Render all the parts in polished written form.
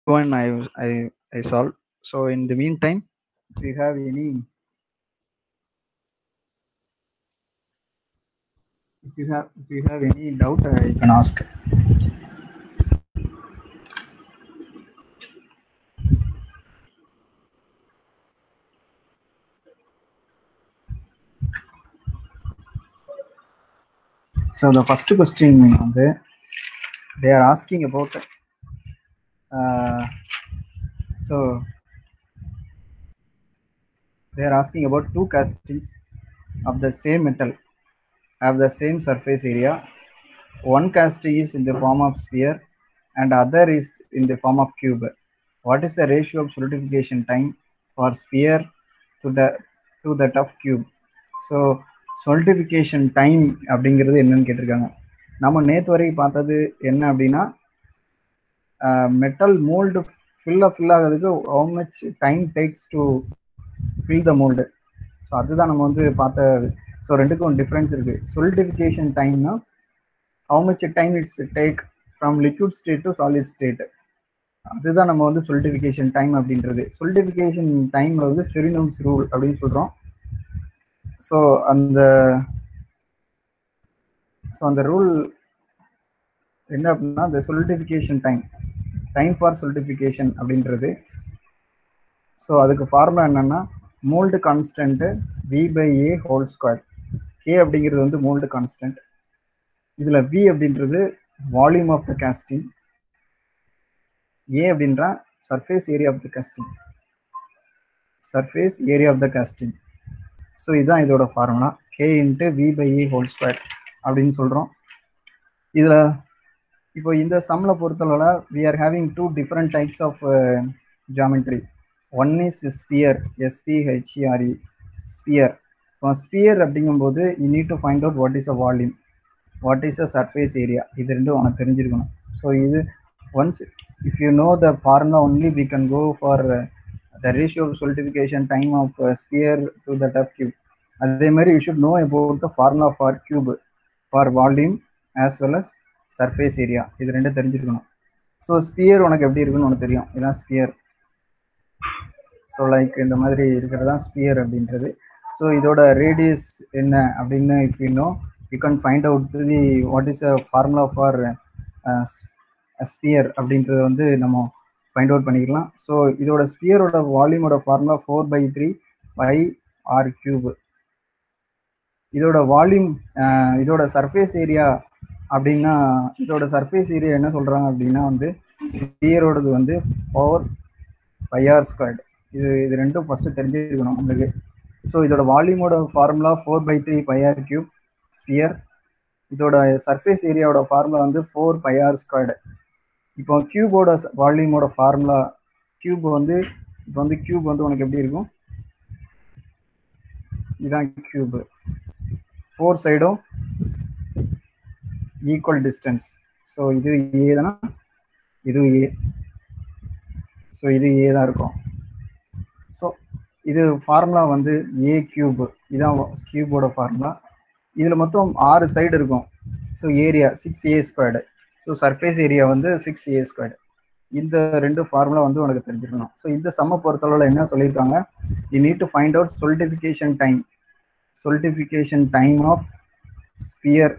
one I solved. So in the meantime, if you have any any doubt, you can ask. So the first question, they are asking about so they are asking about two castings of the same metal have the same surface area. One casting is in the form of sphere and other is in the form of cube. What is the ratio of solidification time for sphere to that of cube? So solidification time அப்படிங்கிறது என்னன்னு கேட்டிருக்காங்க. நம்ம நேற்று வரைக்கும் பார்த்தது என்ன அப்படின்னா metal mould fill ஆகிறதுக்கு how much time takes to fill the mold. So அதுதான் நம்ம வந்து பார்த்த. ஸோ ரெண்டுக்கும் டிஃப்ரென்ஸ் இருக்கு. solidification டைம்னா how much time it's take from liquid state to solid state. அதுதான் நம்ம வந்து solidification டைம் அப்படின்றது. solidification டைம் வந்து Chernyshev's ரூல் அப்படின்னு சொல்றோம். ஸோ அந்த ரூல் என்ன அப்படின்னா the solidification time for solidification அப்படின்றது. ஸோ அதுக்கு ஃபார்முலா என்னன்னா mould constant V/A whole square. K அப்படிங்கிறது வந்து மோல்டு கான்ஸ்டன்ட். இதுல V அப்படின்றது volume of the casting, A அப்படின்ற surface area of the casting. So இதுதான் இதோட formula, K × V/A whole square அப்படின்னு சொல்றோம். இதுல இப்போ இந்த சம்ல பொறுத்தளவுல we are having two different types of geometry. One is sphere, SPHERE, sphere. இப்போ sphere அப்படிங்கும்போது you need to find out what is a volume, what is a surface area. இது ரெண்டும் உனக்கு தெரிஞ்சிருக்கணும். ஸோ இது once if you know the formula only we can go for the ratio of solidification time of sphere to that of cube. அதே மாதிரி you should know about the formula for cube, for volume as well as surface area. இது ரெண்டும் தெரிஞ்சிருக்கணும். So sphere உனக்கு எப்படி இருக்குன்னு உனக்கு தெரியும். இதுதான் ஸ்பியர். ஸோ லைக் இந்த மாதிரி இருக்கிறது தான் ஸ்பியர் அப்படின்றது. ஸோ இதோட ரேடியஸ் என்ன அப்படின்னு if you know you can find out the what is a formula for sphere அப்படின்றது வந்து நம்ம ஃபைண்ட் அவுட் பண்ணிக்கலாம். ஸோ இதோட ஸ்பியரோட வால்யூமோட ஃபார்முலா 4/3 πr³. இதோட வால்யூம் இதோட சர்ஃபேஸ் ஏரியா அப்படின்னா இதோட சர்ஃபேஸ் ஏரியா என்ன சொல்றாங்க அப்படின்னா வந்து ஸ்பியரோடது வந்து 4πr². இது ரெண்டும் ஃபர்ஸ்ட் தெரிஞ்சிருக்கணும் உங்களுக்கு. ஸோ இதோட வால்யூமோட ஃபார்முலா 4/3 πr³ ஸ்பியர். இதோட சர்ஃபேஸ் ஏரியாவோட ஃபார்முலா வந்து 4πr². இப்போ கியூபோட வால்யூமோட ஃபார்முலா கியூப் வந்து இப்போ வந்து கியூப் வந்து உனக்கு எப்படி இருக்கும், இதுதான் கியூப். 4 சைடும் ஈக்குவல் டிஸ்டன்ஸ். ஸோ இது ஏ தானே, இது ஏ. ஸோ இது ஏ தான் இருக்கும். ஸோ இது ஃபார்முலா வந்து A³. இதுதான் கியூபோட ஃபார்முலா. இதில் மொத்தம் 6 சைடு இருக்கும். So area 6a². So surface area வந்து 6a². இந்த ரெண்டு ஃபார்முலா வந்து உனக்கு தெரிஞ்சிருக்கணும். ஸோ இந்த சம்ம பொறுத்தளவில் என்ன சொல்லியிருக்காங்க, you need to find out solidification time of sphere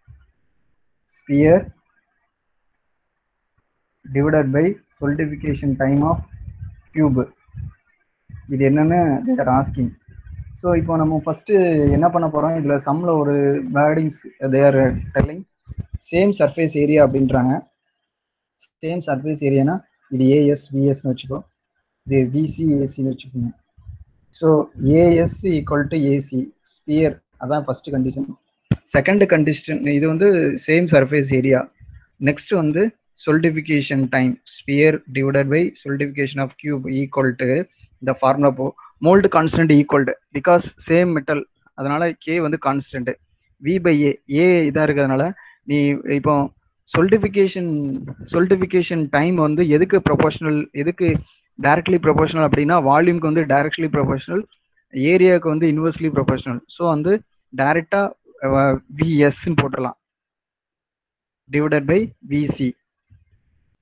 divided by solidification time of cube. இது என்னன்னு they are asking. ஸோ இப்போ நம்ம ஃபர்ஸ்ட் என்ன பண்ண போறோம், இதுல சம்ல ஒரு wordings they are telling same surface area அப்படின்றாங்க. சேம் சர்ஃபேஸ் ஏரியானா இது AS VSன்னு வச்சுக்கோ, இது VC ACன்னு வச்சுக்கோங்க. ஸோ AS = AC ஸ்பியர், அதான் ஃபர்ஸ்ட் கண்டிஷன். செகண்ட் கண்டிஷன் இது வந்து சேம் சர்ஃபேஸ் ஏரியா. நெக்ஸ்ட் வந்து solidification time sphere divided by solidification of cube equal to இந்த formula mould constant equal to because same metal, அதனால K வந்து constant, V/A இதாக இருக்கிறதுனால நீ இப்போ solidification டைம் வந்து எதுக்கு ப்ரொபோஷனல், எதுக்கு டைரக்ட்லி ப்ரொபோஷனல் அப்படின்னா வால்யூம்க்கு வந்து டைரக்ட்லி ப்ரொபோஷனல், ஏரியாவுக்கு வந்து இன்வெர்ஸ்லி ப்ரொபோஷனல். ஸோ வந்து டைரக்டா VSன்னு போட்டுடலாம் divided by VC.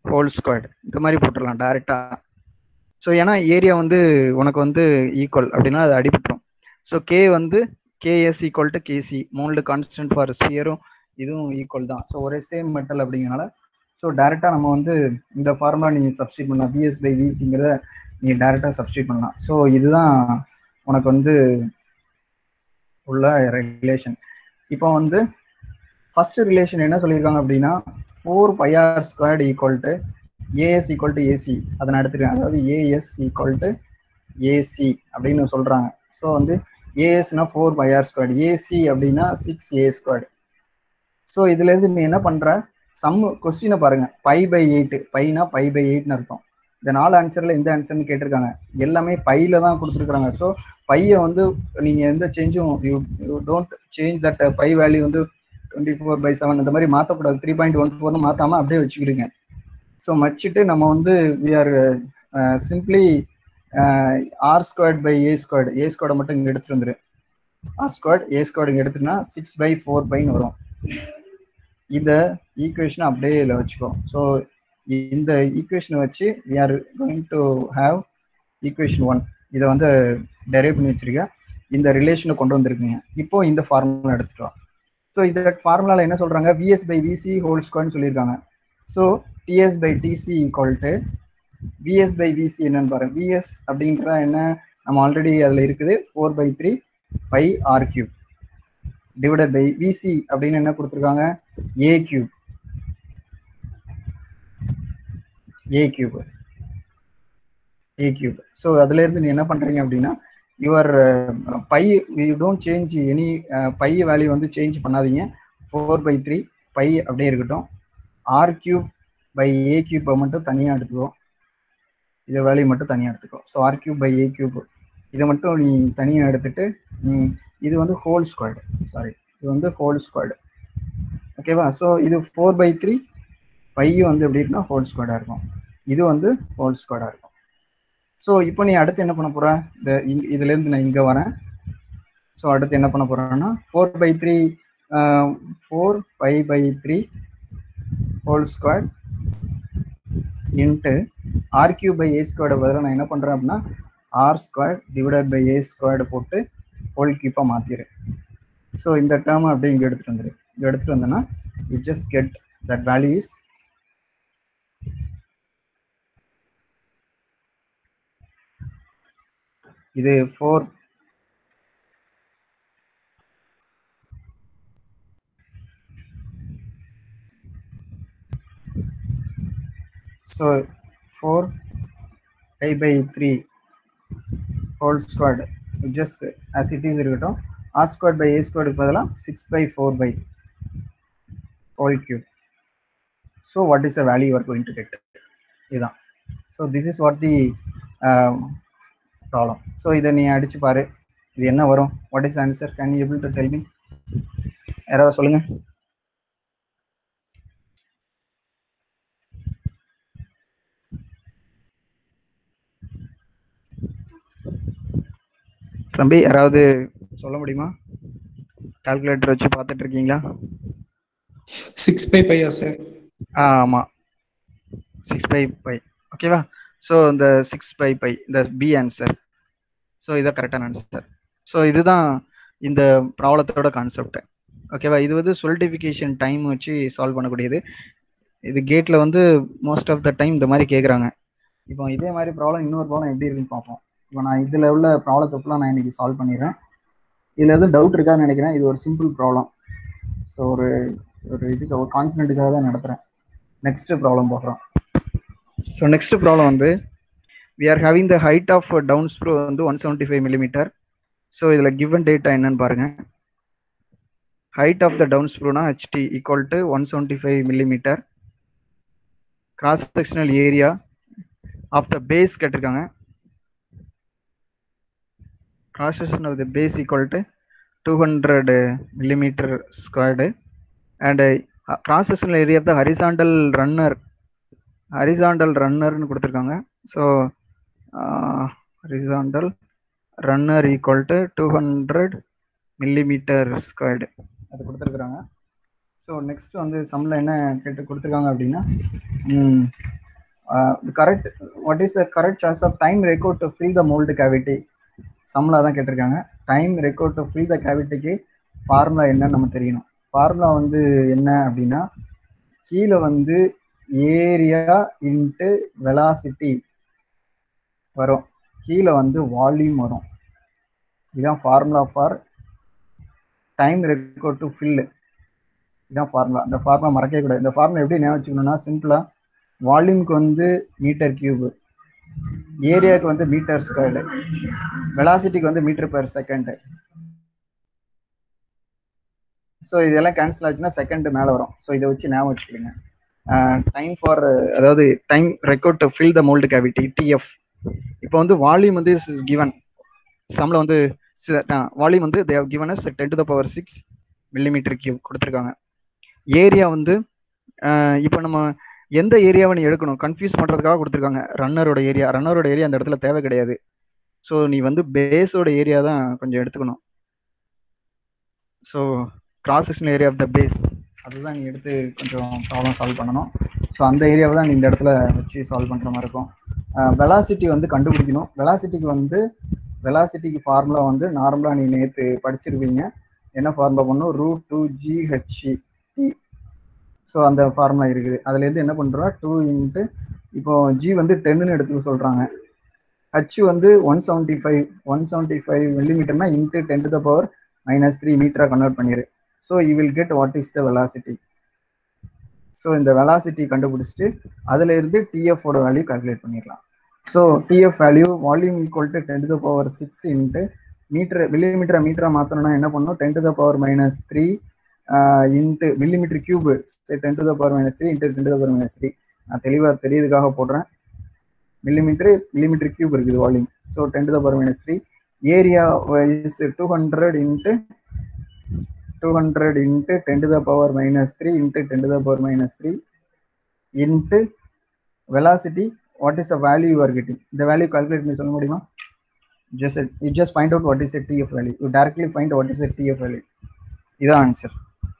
Whole squared இந்த மாதிரி போட்டுடலாம் டைரெக்டாக. ஸோ ஏன்னா ஏரியா வந்து உனக்கு வந்து ஈக்குவல் அப்படின்னா அது அடிபட்டுரும். ஸோ கே வந்து KS equal to KC, mould constant for ஸ்பியரும் இதுவும் ஈக்குவல் தான். ஸோ ஒரே சேம் மெட்டல் அப்படிங்கிறனால ஸோ டேரெக்டாக நம்ம வந்து இந்த ஃபார்முலா நீங்கள் சப்ஸ்டியூட் பண்ணலாம். விஎஸ் பை விசிங்கிறத நீங்கள் டேரெக்டாக சப்ஸ்டியூட் பண்ணலாம். ஸோ இதுதான் உனக்கு வந்து உள்ள ரிலேஷன். இப்போ வந்து ஃபர்ஸ்ட் ரிலேஷன் என்ன சொல்லியிருக்காங்க அப்படின்னா 4πr² equal to AS equal to AC அதை நான் எடுத்துருக்கேன். அதாவது ஏஎஸ் ஈக்குவல் டு ஏசி அப்படின்னு சொல்கிறாங்க. ஸோ வந்து ஏஎஸ்னா 4πr², ஏசி அப்படின்னா 6a². ஸோ இதுலேருந்து நீ என்ன பண்ணுற, கொஸ்டினை பாருங்க, π/8, பைனா π/8ன்னு அர்த்தம். இந்த 4 ஆன்சரில் எந்த ஆன்சர்னு கேட்டிருக்காங்க, எல்லாமே பையில் தான் கொடுத்துருக்குறாங்க. ஸோ பையை வந்து நீங்கள் எந்த சேஞ்சும் you don't change that pi value வந்து 24/7 இந்த மாதிரி மாற்றக்கூடாது. 3.14ன்னு மாற்றாமல் அப்படியே வச்சுக்கிறீங்க. ஸோ வச்சுட்டு நம்ம வந்து we are simply r²/a², a² மட்டும் இங்கே எடுத்துட்டு வந்துரு. r² a² இங்கே எடுத்துனா 6/4πன்னு வரும். இந்த ஈக்குவேஷனை அப்படியே இதில் வச்சுக்கோ. ஸோ இந்த ஈக்குவேஷனை வச்சு we are going to have equation 1. இதை வந்து டெரைவ் பண்ணி வச்சிருக்கேன். இந்த ரிலேஷனை கொண்டு வந்திருக்கீங்க. இப்போ இந்த ஃபார்முலா எடுத்துக்கலாம். ஸோ இந்த ஃபார்முலாவில் என்ன சொல்கிறாங்க, VS/VC ஹோல் ஸ்கொயர்னு சொல்லியிருக்காங்க. So TS/TC equal to VS/VC என்னன்னு பாருங்க. VS அப்படின்ற என்ன நம்ம ஆல்ரெடி அதில் இருக்குது, 4/3 πr³ டிவைடட் பை VC அப்படின்னு என்ன கொடுத்துருக்காங்க, a³ a³. ஸோ அதுலேருந்து நீ என்ன பண்ணுறீங்க அப்படின்னா your pi you don't change any pi value வந்து சேஞ்ச் பண்ணாதீங்க. 4/3 π அப்படியே இருக்கட்டும். r³ மட்டும் தனியாக எடுத்துக்கோ. இதை வேல்யூ மட்டும் தனியாக எடுத்துக்கோ. ஸோ r³/a³ இதை மட்டும் நீ தனியாக எடுத்துட்டு இது வந்து ஹோல் ஸ்கொயர்டு, சாரி இது வந்து ஹோல் ஸ்கொயர்டு, ஓகேவா. ஸோ இது 4/3 π வந்து எப்படி இருக்குன்னா ஹோல் ஸ்கொயர்டாக இருக்கும். இது வந்து ஹோல் ஸ்கொயர்டாக இருக்கும். ஸோ இப்போ நீ அடுத்து என்ன பண்ண போகிற, இதுலேருந்து நான் இங்கே வரேன். ஸோ அடுத்து என்ன பண்ண போகிறேன்னா 4/3 4π/3 ஹோல் ஸ்கொயர் இன்ட்டு r³/a² பதிலாக நான் என்ன பண்ணுறேன் அப்படின்னா r² டிவைடட் பை a² போட்டு ஹோல் கியூப்பாக மாற்றிடு. ஸோ இந்த டேர்மை அப்படியே இங்கே எடுத்துகிட்டு வந்துடு. இங்கே எடுத்துகிட்டு வந்தேன்னா you just get that value is இது 4 so 4π/3 whole squared just as it is இருக்கட்டும். r²/a² பதிலாக 6/4 whole cube. So what is the value you are going to get, இதுதான். So this is what the problem. So இதை நீ அடிச்சு பாரு, இது என்ன வரும், what is answer, can you able to tell me? யாராவது சொல்லுங்க. தம்பி யாராவது சொல்ல முடியுமா? கால்குலேட்டர் வச்சு பார்த்துட்டு இருக்கீங்களா? 6/π சார். ஆமாம் 6/π, ஓகேவா. ஸோ இந்த 6/π இந்த பி ஆன்சர். ஸோ இதான் கரெக்டான ஆன்சர். ஸோ இதுதான் இந்த ப்ராப்ளத்தோட கான்செப்ட், ஓகேவா. இது வந்து சொலிடிஃபிகேஷன் டைம் வச்சு சால்வ் பண்ணக்கூடியது. இது கேட்டில் வந்து மோஸ்ட் ஆஃப் த டைம் இந்த மாதிரி கேட்குறாங்க. இப்போ இதே மாதிரி ப்ராப்ளம் இன்னொரு ப்ராப்ளம் எப்படி இருக்குன்னு பார்ப்போம். இப்போ நான் இதில் உள்ள ப்ராப்ளத்தை ஃபுல்லாக நான் இன்றைக்கி சால்வ் பண்ணிடுறேன். இதில் எதுவும் டவுட் இருக்காதுன்னு நினைக்கிறேன். இது ஒரு சிம்பிள் ப்ராப்ளம். ஸோ ஒரு இதுக்கு ஒரு கான்ஃபிடென்ட்டுக்காக தான் நடத்துகிறேன். நெக்ஸ்ட் ப்ராப்ளம் போடுறோம். ஸோ நெக்ஸ்ட் ப்ராப்ளம் வந்து we are having the height of down screw வந்து 175 mm. ஸோ இதில் given data என்னன்னு பாருங்க. height of the down screw-னா HT equal to 175 mm. cross sectional area of the base கேட்டிருக்காங்க. cross section of the base equal to 200 mm squared and cross sectional area of the horizontal runner கொடுத்துருக்காங்க. So horizontal runner equal to 200 mm squared அது கொடுத்துருக்குறாங்க. So next வந்து சம்மில் என்ன கேட்டு கொடுத்துருக்காங்க அப்படின்னா correct what is the correct choice of time record to fill the mould cavity சம்மில் தான் கேட்டிருக்காங்க. Time record to fill the கேவிட்டிக்கு ஃபார்முலா என்னன்னு நம்ம தெரியணும். ஃபார்முலா வந்து என்ன அப்படின்னா, கீழே வந்து ஏரியா இன்ட்டு வெலாசிட்டி வரும், கீழே வந்து வால்யூம் வரும். இதுதான் formula for time record to fill. இதுதான் ஃபார்முலா. இந்த ஃபார்முலா மறக்கவே கூடாது. இந்த ஃபார்முலா எப்படி ஞாபகம் வச்சுக்கணும்னா, சிம்பிளாக வால்யூமுக்கு வந்து மீட்டர் கியூபு, ஏரியாவுக்கு வந்து மீட்டர் ஸ்கொயர்டு, வெலாசிட்டிக்கு வந்து மீட்டர் பெர் செகண்டு. ஸோ இதெல்லாம் கேன்சல் ஆச்சுன்னா செகண்ட் மேலே வரும். ஸோ இதை வச்சு ஞாபகம் வச்சுக்கிடுங்க. டைம் ஃபார், அதாவது time record to fill the mould cavity TF. இப்போ வந்து வால்யூம் வந்து கிவன் சம்மில் வந்து வால்யூம் வந்து they have given as 10⁶ millimetre cube கொடுத்துருக்காங்க. ஏரியா வந்து இப்போ நம்ம எந்த ஏரியாவை நீ எடுக்கணும் கன்ஃபியூஸ் பண்ணுறதுக்காக கொடுத்துருக்காங்க. ரன்னரோட ஏரியா அந்த இடத்துல தேவை கிடையாது. ஸோ நீ வந்து பேஸோட ஏரியா தான் கொஞ்சம் எடுத்துக்கணும். So cross sectional area of the base அதுதான் நீ எடுத்து கொஞ்சம் ப்ராப்ளம் சால்வ் பண்ணணும். ஸோ அந்த ஏரியாவை தான் நீ இந்த இடத்துல வச்சு சால்வ் பண்ணுற மாதிரி இருக்கும். வெலாசிட்டி வந்து கண்டுபிடிக்கணும். வெலாசிட்டிக்கு ஃபார்முலா வந்து நார்மலாக நீ நேற்று படிச்சிருப்பீங்க. என்ன ஃபார்முலா பண்ணணும், √2gHc. ஸோ அந்த ஃபார்முலா இருக்குது. அதுலேருந்து என்ன பண்ணுறோம், 2 இன்ட்டு இப்போ ஜி வந்து 10ன்னு எடுத்துக்க சொல்கிறாங்க. ஹச் வந்து 175 மில்லிமீட்டர்னா இன்ட்டு 10⁻³ மீட்டராக கன்வெர்ட் பண்ணிடு. So you will get what is the velocity. So இந்த வெலாசிட்டி கண்டுபிடிச்சிட்டு அதுலேருந்து டிஎஃபோட வேல்யூ கால்குலேட் பண்ணிடலாம். So TF value volume equal to 10⁻6 into மில்லிமீட்டராக மாற்றணும்னா என்ன பண்ணணும், 10⁻³ இன்ட்டு மில்லிமீட்டர் கியூபு 10⁻³ இன்ட்டு 10⁻³ நான் தெளிவாக தெரியுதுக்காக போடுறேன். மில்லிமீட்டர் கியூப் இருக்குது volume. So 10⁻³ area is 200 into 10⁻³ into 10⁻³ into velocity. What is the value you are getting? இந்த வேல்யூ கால்குலேட் பண்ணி சொல்ல முடியுமா? You just find out what is the TF value. You directly find what is the TF value. இதான் answer.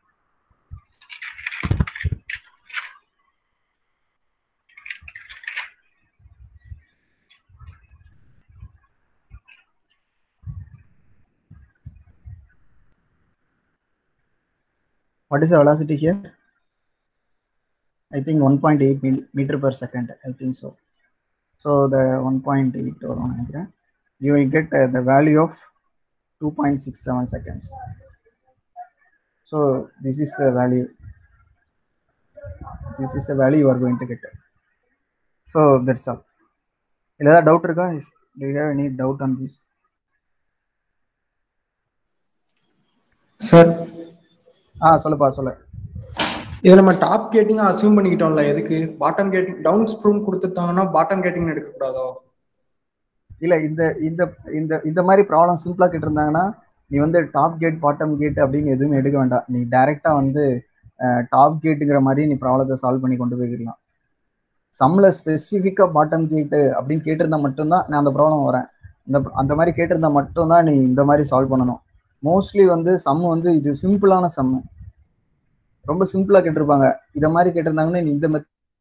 What is the velocity here? I think 1.8 meter per second. I think so. So the 1.8 or you will get the value of 2.67 seconds. So this is the value. This is the value you are going to get. So that's all. Is there doubt? Do you have any doubt on this? Sir. சொல்லப்பா சொல்ல. இதை நம்ம top gating assume பண்ணிக்கிட்டோம்ல, எதுக்கு bottom gating down ஸ்ப்ரூம் கொடுத்துட்டாங்கன்னா bottom gating எடுக்க கூடாதோ? இல்ல இந்த இந்த இந்த இந்த மாதிரி ப்ராப்ளம் சிம்பிளா கேட்டிருந்தாங்கன்னா நீ வந்து டாப் கேட் பாட்டம் கேட் அப்படின்னு எதுவுமே எடுக்க வேண்டாம். நீ டைரக்டா வந்து டாப் கேட்டுங்கிற மாதிரி நீ ப்ராப்ளத்தை சால்வ் பண்ணி கொண்டு போய்க்கலாம். சம்ல ஸ்பெசிஃபிக்கா பாட்டம் கேட்டு அப்படின்னு கேட்டிருந்தா மட்டும்தான் நான் அந்த ப்ராப்ளம் வரேன். அந்த மாதிரி கேட்டிருந்தா மட்டும்தான் நீ இந்த மாதிரி சால்வ் பண்ணணும். மோஸ்ட்லி வந்து சம் வந்து இது சிம்பிளான சம், ரொம்ப சிம்பிளா கேட்டிருப்பாங்க. இத மாதிரி கேட்டிருந்தாங்கன்னா நீ இந்த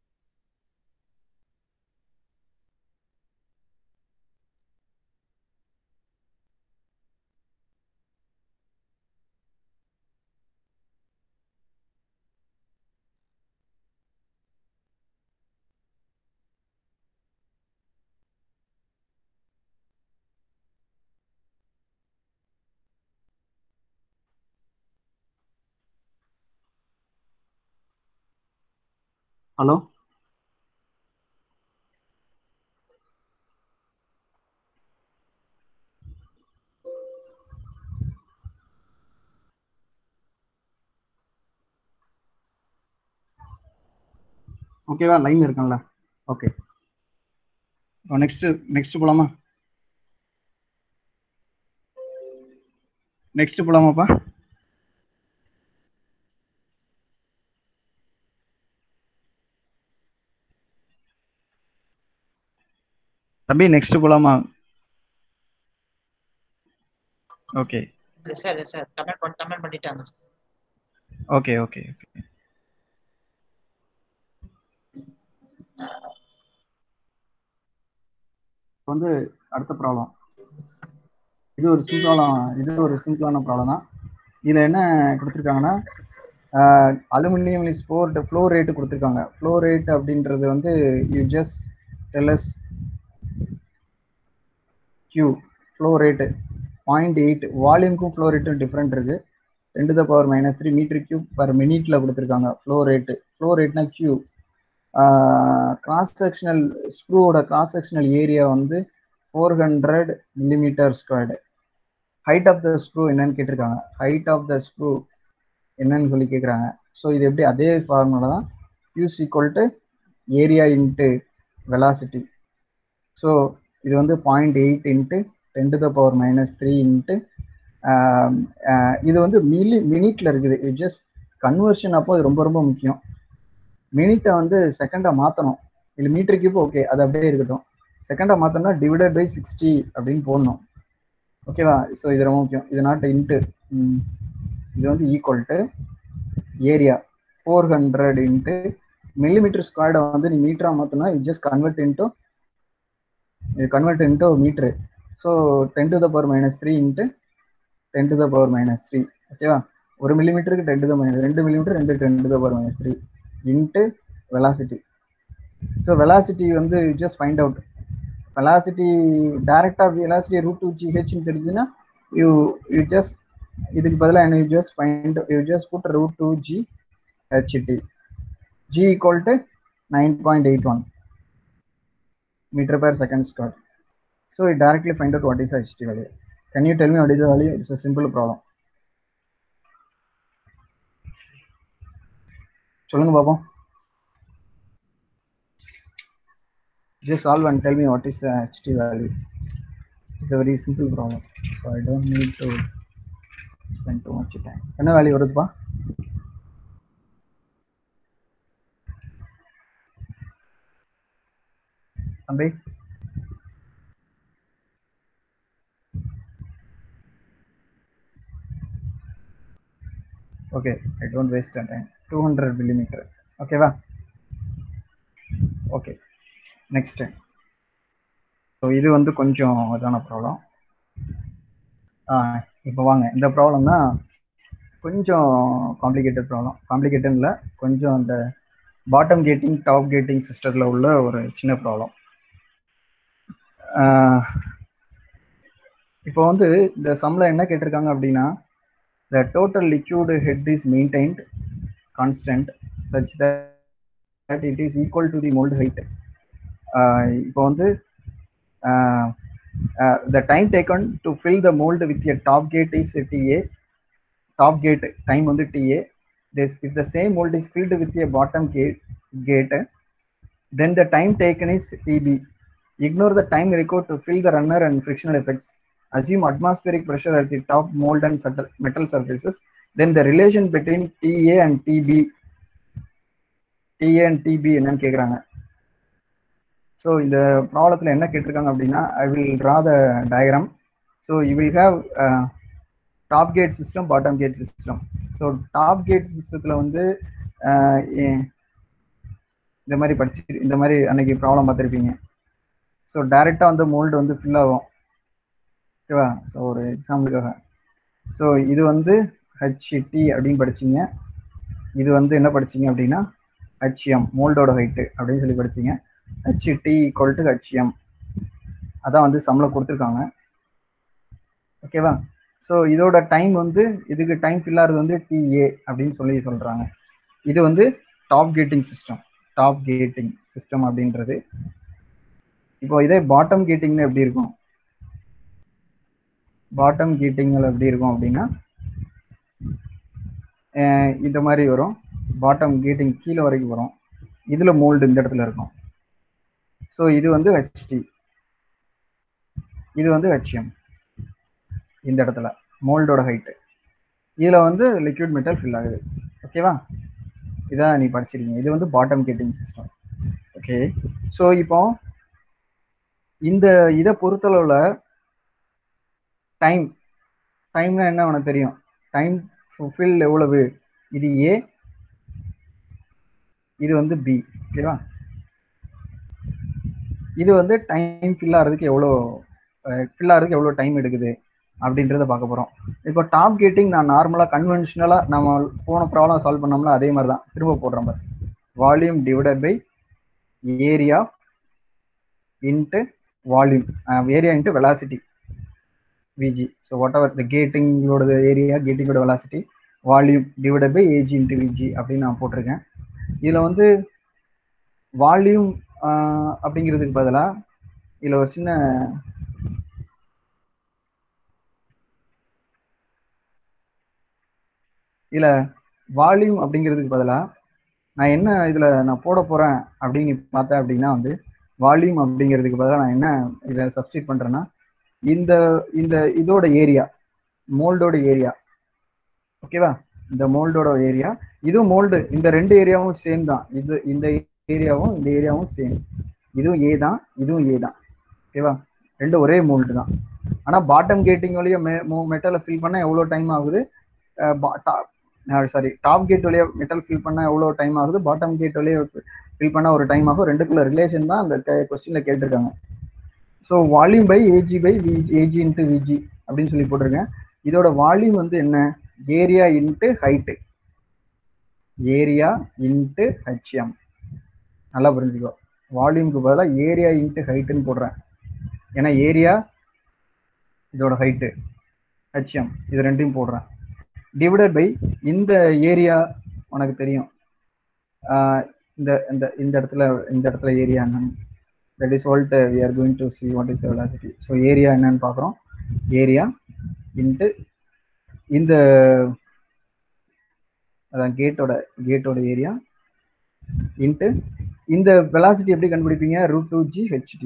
ஹலோ ஓகேவா, லைன் இருக்கும்ல? ஓகே, நெக்ஸ்ட் போலாமா? நெக்ஸ்ட் போலாமாப்பா? தம்பி நெக்ஸ்ட் போலாமா? ஓகே சார் கமெண்ட் பண்ணிட்டாங்க. ஓகே. வந்து அடுத்த ப்ராப்ளம். இது ஒரு சிம்பிளான ப்ராப்ளம் தான். இதில் என்ன கொடுத்துருக்காங்கன்னா, aluminium is poured flow rate கொடுத்துருக்காங்க. ஃப்ளோ ரேட் அப்படின்றது வந்து you just tell us Q flow rate 0.8. வால்யூமுக்கும் ஃப்ளோ ரேட்டும் டிஃப்ரெண்ட் இருக்குது. 10⁻³ மீட்டர் கியூப் பர் மினிட்ல கொடுத்துருக்காங்க ஃப்ளோ ரேட்டு. ஃப்ளோ ரேட்னா Q. கிராஸ் செக்ஷனல் ஸ்க்ரூவோட கிராஸ் செக்ஷனல் ஏரியா வந்து 400 mm². Height of the screw என்னன்னு கேட்டிருக்காங்க. ஹைட் ஆஃப் த ஸ்க்ரூ என்னன்னு சொல்லி கேட்குறாங்க. ஸோ இது எப்படி அதே ஃபார்முலா தான், Q = area into velocity. So இது வந்து 0.8 × 10⁻³ இன்ட்டு இது வந்து மினிட்ல இருக்குது. இது ஜஸ்ட் கன்வர்ஷன் அப்போ அது ரொம்ப ரொம்ப முக்கியம். மினிட்டை வந்து செகண்டாக மாற்றணும். இல்லை மீட்டர் கியூப் ஓகே, அது அப்படியே இருக்கட்டும். செகண்டாக மாற்றோம்னா /60 அப்படின்னு போடணும். ஓகேவா? ஸோ இது ரொம்ப முக்கியம். இது நாட் இன்ட்டு, இது வந்து ஈக்குவல் ஏரியா 400 × mm² வந்து நீ மீட்டராக மாற்றினா இது just convert into metre. So 10⁻³ into 10⁻³ ஓகேவா? 1 மில்லிமீட்டருக்கு 10⁻², 2 millimetre 2 10⁻³ into velocity. So velocity வந்து ஜஸ்ட் ஃபைண்ட் அவுட். வெலாசிட்டி டைரக்டாக வெலாசிட்டி √2gh தெரிஞ்சுன்னா யூ ஜஸ்ட் இதுக்கு பதிலாக என்ன, you just put √2ght. g = 9.81 meter/s². So it directly find out what is the HT value. Can you tell me what is the value? It's a simple problem. சொல்லுங்க பாப்போம். Just solve and tell me what is the HT value. It's a very simple problem, so I don't need to spend too much time. என்ன வேல்யூ வருதுப்பா? தம்பி okay, I don't waste time. 200 mm. ஓகேவா? Okay, next. So இது வந்து கொஞ்சம் இதான problem. இப்போ வாங்க, இந்த ப்ராப்ளம் தான் கொஞ்சம் காம்ப்ளிகேட்டட் ப்ராப்ளம். காம்ப்ளிகேட்டட் இல்லை, கொஞ்சம் அந்த பாட்டம் கேட்டிங் டாப் கேட்டிங் சிஸ்டத்தில் உள்ள ஒரு சின்ன ப்ராப்ளம். இப்போ வந்து இந்த சம்மில் என்ன கேட்டிருக்காங்க அப்படின்னா, the total liquid head is maintained constant such that it is equal to the mold height. இப்போ வந்து the time taken to fill the mold with a top gate is TA. Top gate time வந்து TA. If the same mold is filled with a bottom gate, then the time taken is TB. Ignore the time required to fill the runner and frictional effects. Assume atmospheric pressure at the top mold and metal surfaces. Then the relation between TA and TB என்னன்னு கேட்குறாங்க. So இந்த ப்ராப்ளத்தில் என்ன கேட்டிருக்காங்க அப்படின்னா, I will draw the diagram. So you will have top gate system, bottom gate system. So top gate சிஸ்டத்தில் வந்து இந்த மாதிரி அன்னைக்கு ப்ராப்ளம் பார்த்துருப்பீங்க. ஸோ டைரெக்டாக வந்து மோல்டு வந்து ஃபில் ஆகும். ஓகேவா? ஸோ ஒரு எக்ஸாம்பிளுக்காக, ஸோ இது வந்து HT அப்படின்னு படிச்சிங்க. இது வந்து என்ன படிச்சிங்க அப்படின்னா HM, மோல்டோட ஹைட்டு அப்படின்னு சொல்லி படிச்சிங்க. HT = HM. அதான் வந்து சம்மில் கொடுத்துருக்காங்க. ஓகேவா? ஸோ இதோட டைம் வந்து, இதுக்கு டைம் ஃபில் ஆகிறது வந்து TA அப்படின்னு சொல்கிறாங்க. இது வந்து டாப் கேட்டிங் சிஸ்டம் அப்படின்றது. இப்போ இதே பாட்டம் கேட்டிங்னு எப்படி இருக்கும்? பாட்டம் கேட்டிங்கில் எப்படி இருக்கும் அப்படின்னா இந்த மாதிரி வரும். பாட்டம் கேட்டிங் கீழே வரைக்கும் வரும். இதில் மோல்டு இந்த இடத்துல இருக்கும். ஸோ இது வந்து HT, இது வந்து HM. இந்த இடத்துல மோல்டோட ஹைட்டு, இதில் வந்து லிக்விட் மெட்டல் ஃபில் ஆகுது. ஓகேவா? இதான் நீ படிச்சிருக்கீங்க. இது வந்து bottom gating system. Okay, so இப்போ இந்த இதை பொறுத்தளவில் டைம்னா என்ன உனக்கு தெரியும்? டைம் ஃபில் எவ்வளவு? இது A, இது வந்து B. ஓகேவா? இது வந்து டைம் ஃபில் ஆகிறதுக்கு எவ்வளோ டைம் எடுக்குது அப்படின்றத பார்க்க போகிறோம். இப்போ டாப் கேட்டிங் நான் நார்மலாக கன்வென்ஷனலாக நம்ம போன ப்ராப்ளம் சால்வ் பண்ணோம்ல அதே மாதிரி தான் திரும்ப போடுறோம். Volume divided by area into volume, area into velocity VG. So whatever the கேட்டிங்கோட ஏரியா, கேட்டிங்கோட velocity, volume divided by AG into VG அப்படின்னு நான் போட்டிருக்கேன். இதில் வந்து வால்யூம் அப்படிங்கிறதுக்கு பதிலாக இதில் ஒரு சின்ன வால்யூம் அப்படிங்கிறதுக்கு பதிலாக நான் என்ன இதில் நான் போட போகிறேன் அப்படின்னு பார்த்தேன் அப்படின்னா வந்து வால்யூம் அப்படிங்கிறதுக்கு பதிலாக நான் என்ன இதில் சப்ஸ்டிட் பண்ணுறேன்னா இந்த இந்த இதோட ஏரியா, மோல்டோட ஏரியா, ஓகேவா, இந்த மோல்டோட ஏரியா, இதுவும் மோல்டு, இந்த ரெண்டு ஏரியாவும் சேம் தான். இந்த ஏரியாவும் சேம். இதுவும் ஏ தான், இதுவும் ஏ தான், ஓகேவா, ரெண்டு ஒரே மோல்டு தான். ஆனால் பாட்டம் கேட்டிங் வழியா மெட்டலை ஃபில் பண்ண எவ்வளோ டைம் ஆகுது, டாப் கேட் வழியா மெட்டல் ஃபில் பண்ண எவ்வளோ டைம் ஆகுது, பாட்டம் கேட் வழியா ஃபில் பண்ண ஒரு டைம் ஆகும். ரெண்டுக்குள்ள ரிலேஷன் தான் அந்த கொஸ்டின்ல கேட்டிருக்காங்க. So volume by AG by AG into VG அப்படின்னு சொல்லி போட்டிருக்கேன். இதோட வால்யூம் வந்து என்ன, area into height, area into HM. நல்லா புரிஞ்சுக்கோ, வால்யூமுக்கு பதிலாக ஏரியா இன்ட்டு ஹைட்டுன்னு போடுறேன். ஏன்னா ஏரியா இதோட ஹைட்டு, HM இது ரெண்டையும் போடுறேன். டிவைடட் பை இந்த ஏரியா உனக்கு தெரியும், இந்த இந்த இந்த இடத்துல ஏரியா என்னன்னு, that is what we are going to see what is the velocity. so area என்னன்னு பார்க்குறோம், ஏரியா இன்ட்டு இந்த அதான் கேட்டோட ஏரியா இன்ட்டு இந்த வெலாசிட்டி எப்படி கண்டுபிடிப்பீங்க, √2GHT,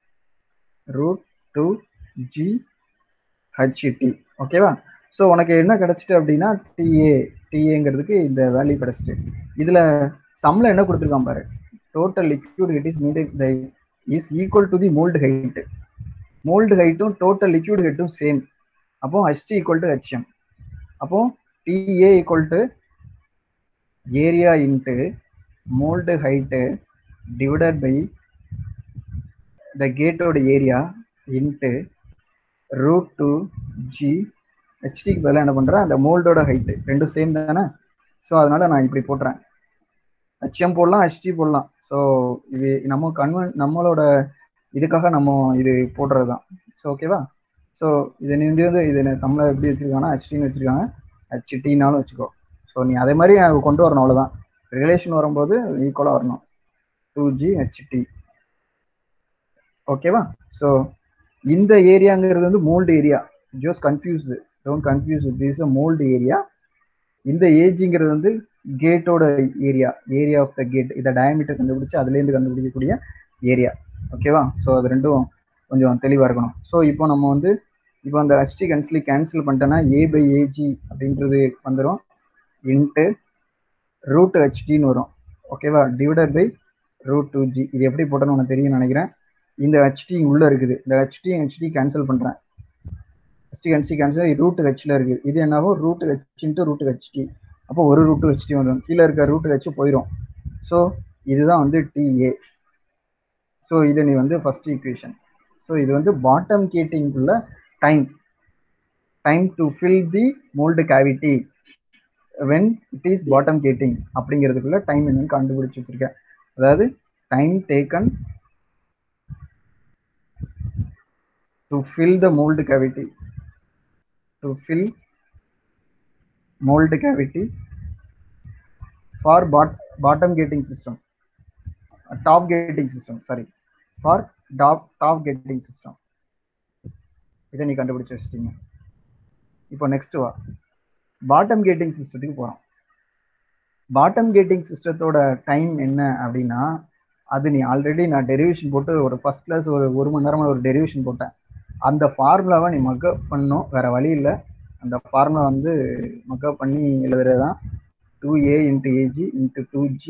√2GHT, ஓகேவா. ஸோ உனக்கு என்ன கிடச்சிட்டு அப்படின்னா டிஏங்கிறதுக்கு இந்த வேல்யூ கிடச்சிட்டு. இதில் சம்மில் என்ன கொடுத்துருக்கான் பாரு, total liquid head is equal to the mould height. Mould ஹைட்டும் டோட்டல் லிக்யூட் ஹெட்டும் சேம். அப்போ HT ஈக்குவல் டு HM. அப்போ TA equal to area into mould height divided by the கேட்டோட ஏரியா இன்ட்டு √2GHTக்கு பதிலாக என்ன பண்ணுறேன், அந்த மோல்டோட ஹைட்டு ரெண்டும் சேம் தானே. ஸோ அதனால நான் இப்படி போட்டுறேன், HM போடலாம், HT போடலாம். ஸோ இது நம்மளோட இதுக்காக நம்ம இது போடுறது தான். ஸோ ஓகேவா. ஸோ இது சம்மில் எப்படி வச்சுருக்காங்கன்னா HTன்னு வச்சுருக்காங்க, HTனாலும் வச்சுக்கோ. ஸோ நீ அதே மாதிரி கொண்டு வரணும், அவ்வளோதான். ரிலேஷன் வரும்போது ஈக்குவலாக வரணும், 2GHT, ஓகேவா. ஸோ இந்த ஏரியாங்கிறது வந்து mould area, just confuse, don't confuse, this is a mould area. இந்த ஏஜிங்கிறது வந்து கேட்டோட ஏரியா ஆஃப் த கேட், இதை டயமீட்டர் கண்டுபிடிச்சு அதுலேருந்து கண்டுபிடிக்கக்கூடிய ஏரியா, ஓகேவா. ஸோ அது ரெண்டும் கொஞ்சம் தெளிவாக இருக்கணும். ஸோ இப்போ நம்ம வந்து அந்த HT கேன்சல் பண்ணிட்டோன்னா A/AG அப்படின்றது வந்துடும், இன்ட்டு √HTன்னு வரும், ஓகேவா, டிவைடட் பை √2G. இது எப்படி போட்டோன்னு உனக்கு தெரியும் நினைக்கிறேன். இந்த HT உள்ளே இருக்குது, இந்த HT கேன்சல் பண்ணுறேன், HT கேன்சல் √Hல இருக்குது. இது என்னவோ √H இன்ட்டு √HT. அப்போ ஒரு √HT வந்துடும், கீழே இருக்க √H போயிடும். ஸோ இதுதான் வந்து TA. ஸோ இது நீ வந்து ஃபர்ஸ்ட் ஈக்குவேஷன். ஸோ இது வந்து பாட்டம் கேட்டிங்குள்ள time to fill the mould cavity when it is bottom gating அப்படிங்கிறதுக்குள்ள டைம் என்னன்னு கண்டுபிடிச்சு வச்சிருக்கேன். அதாவது time taken to fill the mould cavity, for bottom gating system, top gating system, sorry, for top gating system. இதை நீ கண்டுபிடிச்சு வச்சிட்டீங்க. இப்போ நெக்ஸ்ட் வா, பாட்டம் கேட்டிங் சிஸ்டத்துக்கு போகிறோம். பாட்டம் கேட்டிங் சிஸ்டத்தோட டைம் என்ன அப்படின்னா, அது நீ ஆல்ரெடி நான் டெரிவேஷன் போட்டு ஒரு ஃபர்ஸ்ட் கிளாஸ் ஒரு மணி நேரமாக ஒரு டெரிவேஷன் போட்டேன். அந்த ஃபார்முலாவை நீ மக்கப் பண்ணணும், வேற வழி இல்லை. அந்த ஃபார்முலா வந்து மக்கப் பண்ணி எழுதுறது தான் 2A × AG × 2G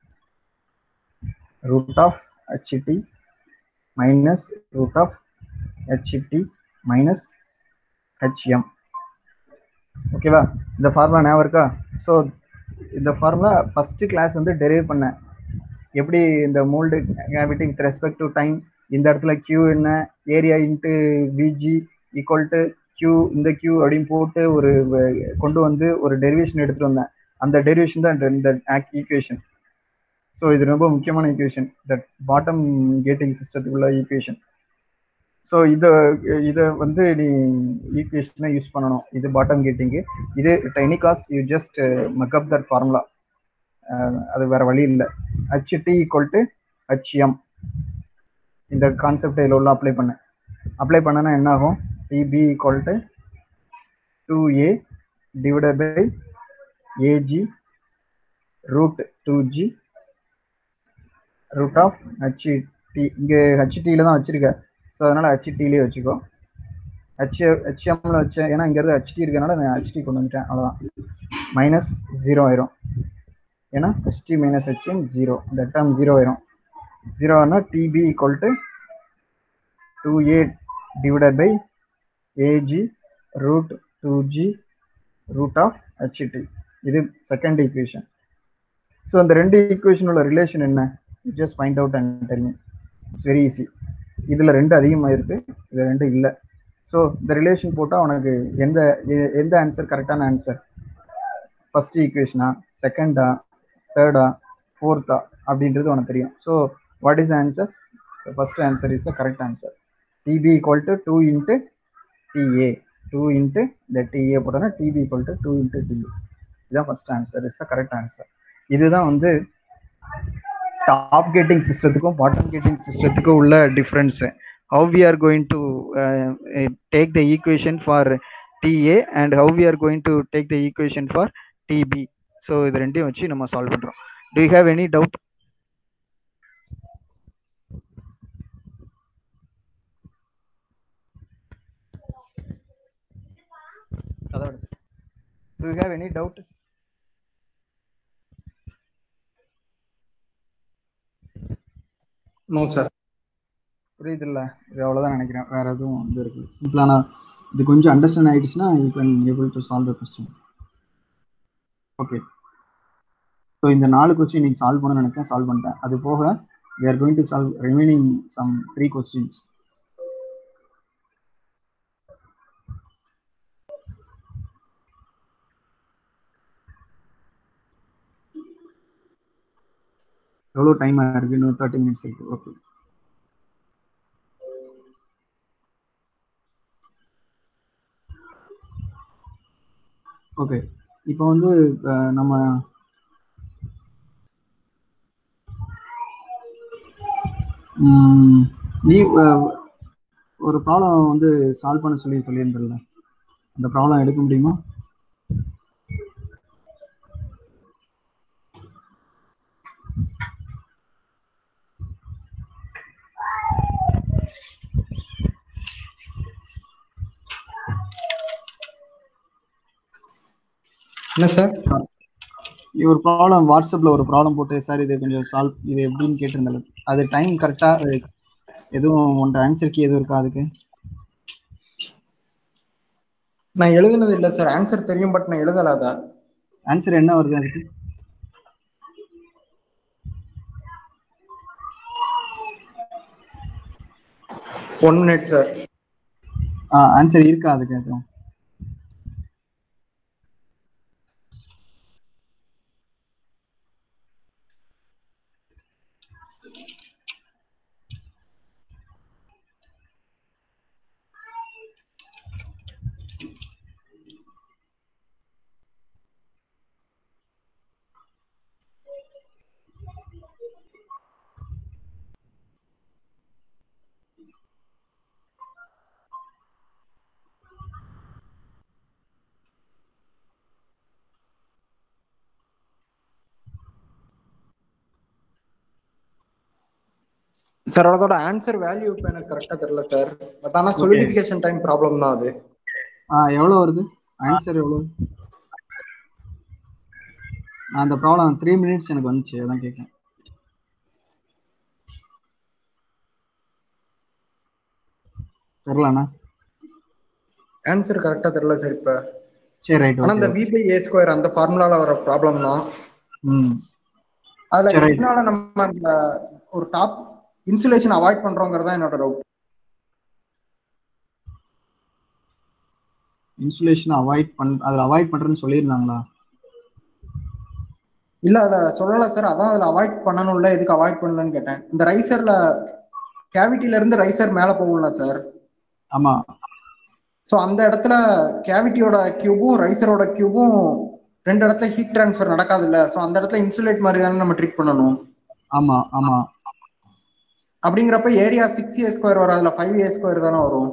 √HT minus √HT minus HM. ஓகேவா, இந்த ஃபார்முலா ஞாபகம் இருக்கா? ஸோ இந்த ஃபார்முலா ஃபர்ஸ்ட் கிளாஸ் வந்து டெரைவ் பண்ணேன், எப்படி இந்த mould cavity with respect to time இந்த இடத்துல Q என்ன, area into VG equal to Q, இந்த Q அப்படின்னு போட்டு ஒரு கொண்டு வந்து ஒரு டெரிவேஷன் எடுத்துட்டு வந்தேன். அந்த டெரிவேஷன் தான் இந்த ஈக்குவேஷன். ஸோ இது ரொம்ப முக்கியமான ஈக்குவேஷன், தட் பாட்டம் கேட்டிங் சிஸ்டத்துக்குள்ள ஈக்குவேஷன். ஸோ இதை வந்து நீ ஈக்குவேஷனை யூஸ் பண்ணணும். இது பாட்டம் கேட்டிங்கு. இது any cost you just mug up that formula, அது வேற வழி இல்லை. HT ஈக்குவல் டு HM, இந்த கான்செப்ட் இதில் உள்ள அப்ளை பண்ணனா என்ன ஆகும்? TB equal to 2A divided by AG root 2G root of HT. இங்கே HTயில் தான் வச்சிருக்க, ஸோ அதனால் HTலேயே வச்சுக்கோ. HMல வச்சேன், ஏன்னா இங்கேருந்து HT இருக்கனால நான் HT கொண்டு வந்துட்டேன், அவ்வளோதான். மைனஸ் 0 ஆயிரும், ஏன்னா HT மைனஸ் HM 0, இந்த டேர்ம் 0 ஆயிரும். 0 ஆனால் TB equal to 2A divided by AG root 2G root of HT. இது செகண்ட் ஈக்குவேஷன். ஸோ அந்த ரெண்டு ஈக்குவேஷன் உள்ள ரிலேஷன் என்ன? Just find out and tell me. It's very easy. இதில் ரெண்டு அதிகமாக இருக்குது, இதில் ரெண்டு இல்லை. ஸோ இந்த ரிலேஷன் போட்டால் உனக்கு எந்த ஆன்சர் கரெக்டான ஆன்சர், ஃபர்ஸ்ட் ஈக்குவேஷனா, செகண்டா, தேர்டா, ஃபோர்த்தா அப்படின்றது உனக்கு தெரியும். So what is the answer? First answer is the correct answer. TB equal to 2 into TA, 2 into இந்த TA போட்டோன்னா TB equal to 2 into TA. இதுதான் first answer, is the correct answer. இதுதான் வந்து top gating சிஸ்டத்துக்கும் bottom gating சிஸ்டத்துக்கும் உள்ள difference. How we are going to take the equation for TA and how we are going to take the equation for TB. So இது ரெண்டையும் வச்சு நம்ம solve பண்றோம். Do you have any doubt? Do you have any doubt? No sir. புரியுது இல்லை? இது அவ்வளோதான் நினைக்கிறேன், வேற எதுவும் வந்து இருக்கு. சிம்பிளான இது கொஞ்சம் அண்டர்ஸ்டாண்ட் ஆயிடுச்சுன்னா you can able to solve the question. Okay, so இந்த 4 கொஸ்டின் நீங்கள் சால்வ் பண்ண நினைக்கிறேன், சால்வ் பண்ணிட்டேன். அது போக we are going to solve remaining some 3 questions. எவ்வளோ டைம் ஆயிருக்கு? இன்னும் 30 minutes இருக்கு. Okay, okay. இப்போ வந்து நம்ம நீ ஒரு ப்ராப்ளம் வந்து சால்வ் பண்ண சொல்லியிருந்தல, அந்த ப்ராப்ளம் எடுக்க முடியுமா? என்ன சார்? ஒரு ப்ராப்ளம் வாட்ஸ்அப்ல ஒரு ப்ராப்ளம் போட்டு, சார் இது கொஞ்சம் சால்வ், இது எப்படின்னு கேட்டிருந்தால, அது டைம் கரெக்டா எதுவும் உன் ஆன்சருக்கு எதுவும் இருக்கா? அதுக்கு நான் எழுதுனது இல்லை சார், ஆன்சர் தெரியும், பட் நான் எழுதல. அதான் ஆன்சர் என்ன வருது அதுக்கு? One minute sir. ஆன்சர் இருக்கா அதுக்கு? எதுவும் சார் அதோட ஆன்சர் வேல்யூ இப்போ எனக்கு கரெக்டா தெரியல சார். பட் ஆனா சொலிடிஃபிகேஷன் டைம் ப்ராப்ளம் தான் அது. எவ்வளோ வருது ஆன்சர்? எவ்வளோ? அந்த ப்ராப்ளம் 3 minutes எனக்கு வந்துச்சு, அதான் கேட்குறேன். தெரியலண்ணா, ஆன்சர் கரெக்டா தெரியல சார் இப்ப. சரி, ரைட். ஆனா இந்த v/a² அந்த ஃபார்முலால வர ப்ராப்ளம் தான். அதுல இதனால நம்ம அந்த ஒரு டாப் இன்சுலேஷன் அவாய்ட் பண்றோங்கிறதா என்னோட டவுட். இன்சுலேஷன் அதில் அவாய்ட் பண்ணுறேன்னு சொல்லியிருந்தாங்களா? இல்ல அதுல சொல்லல சார். அதான் அதுல அவாய்ட் பண்ணணும்ல, எதுக்கு அவாய்ட் பண்ணலன்னு கேட்டேன். இந்த ரைசர்ல கேவிட்டில இருந்து ரைசர் மேல போகும்ல சார்? ஆமா. ஸோ அந்த இடத்துல கேவிட்டியோட கியூபும் ரைசரோட கியூபும் ரெண்டு இடத்துல ஹீட் டிரான்ஸ்ஃபர் நடக்காது இல்ல. ஸோ அந்த இடத்துல இன்சுலேட் மாதிரி தானே நம்ம ட்ரீட் பண்ணணும். ஆமா ஆமா. அப்படிங்கிறப்ப ஏரியா 6a² வராதுல, 5a² தானே வரும்.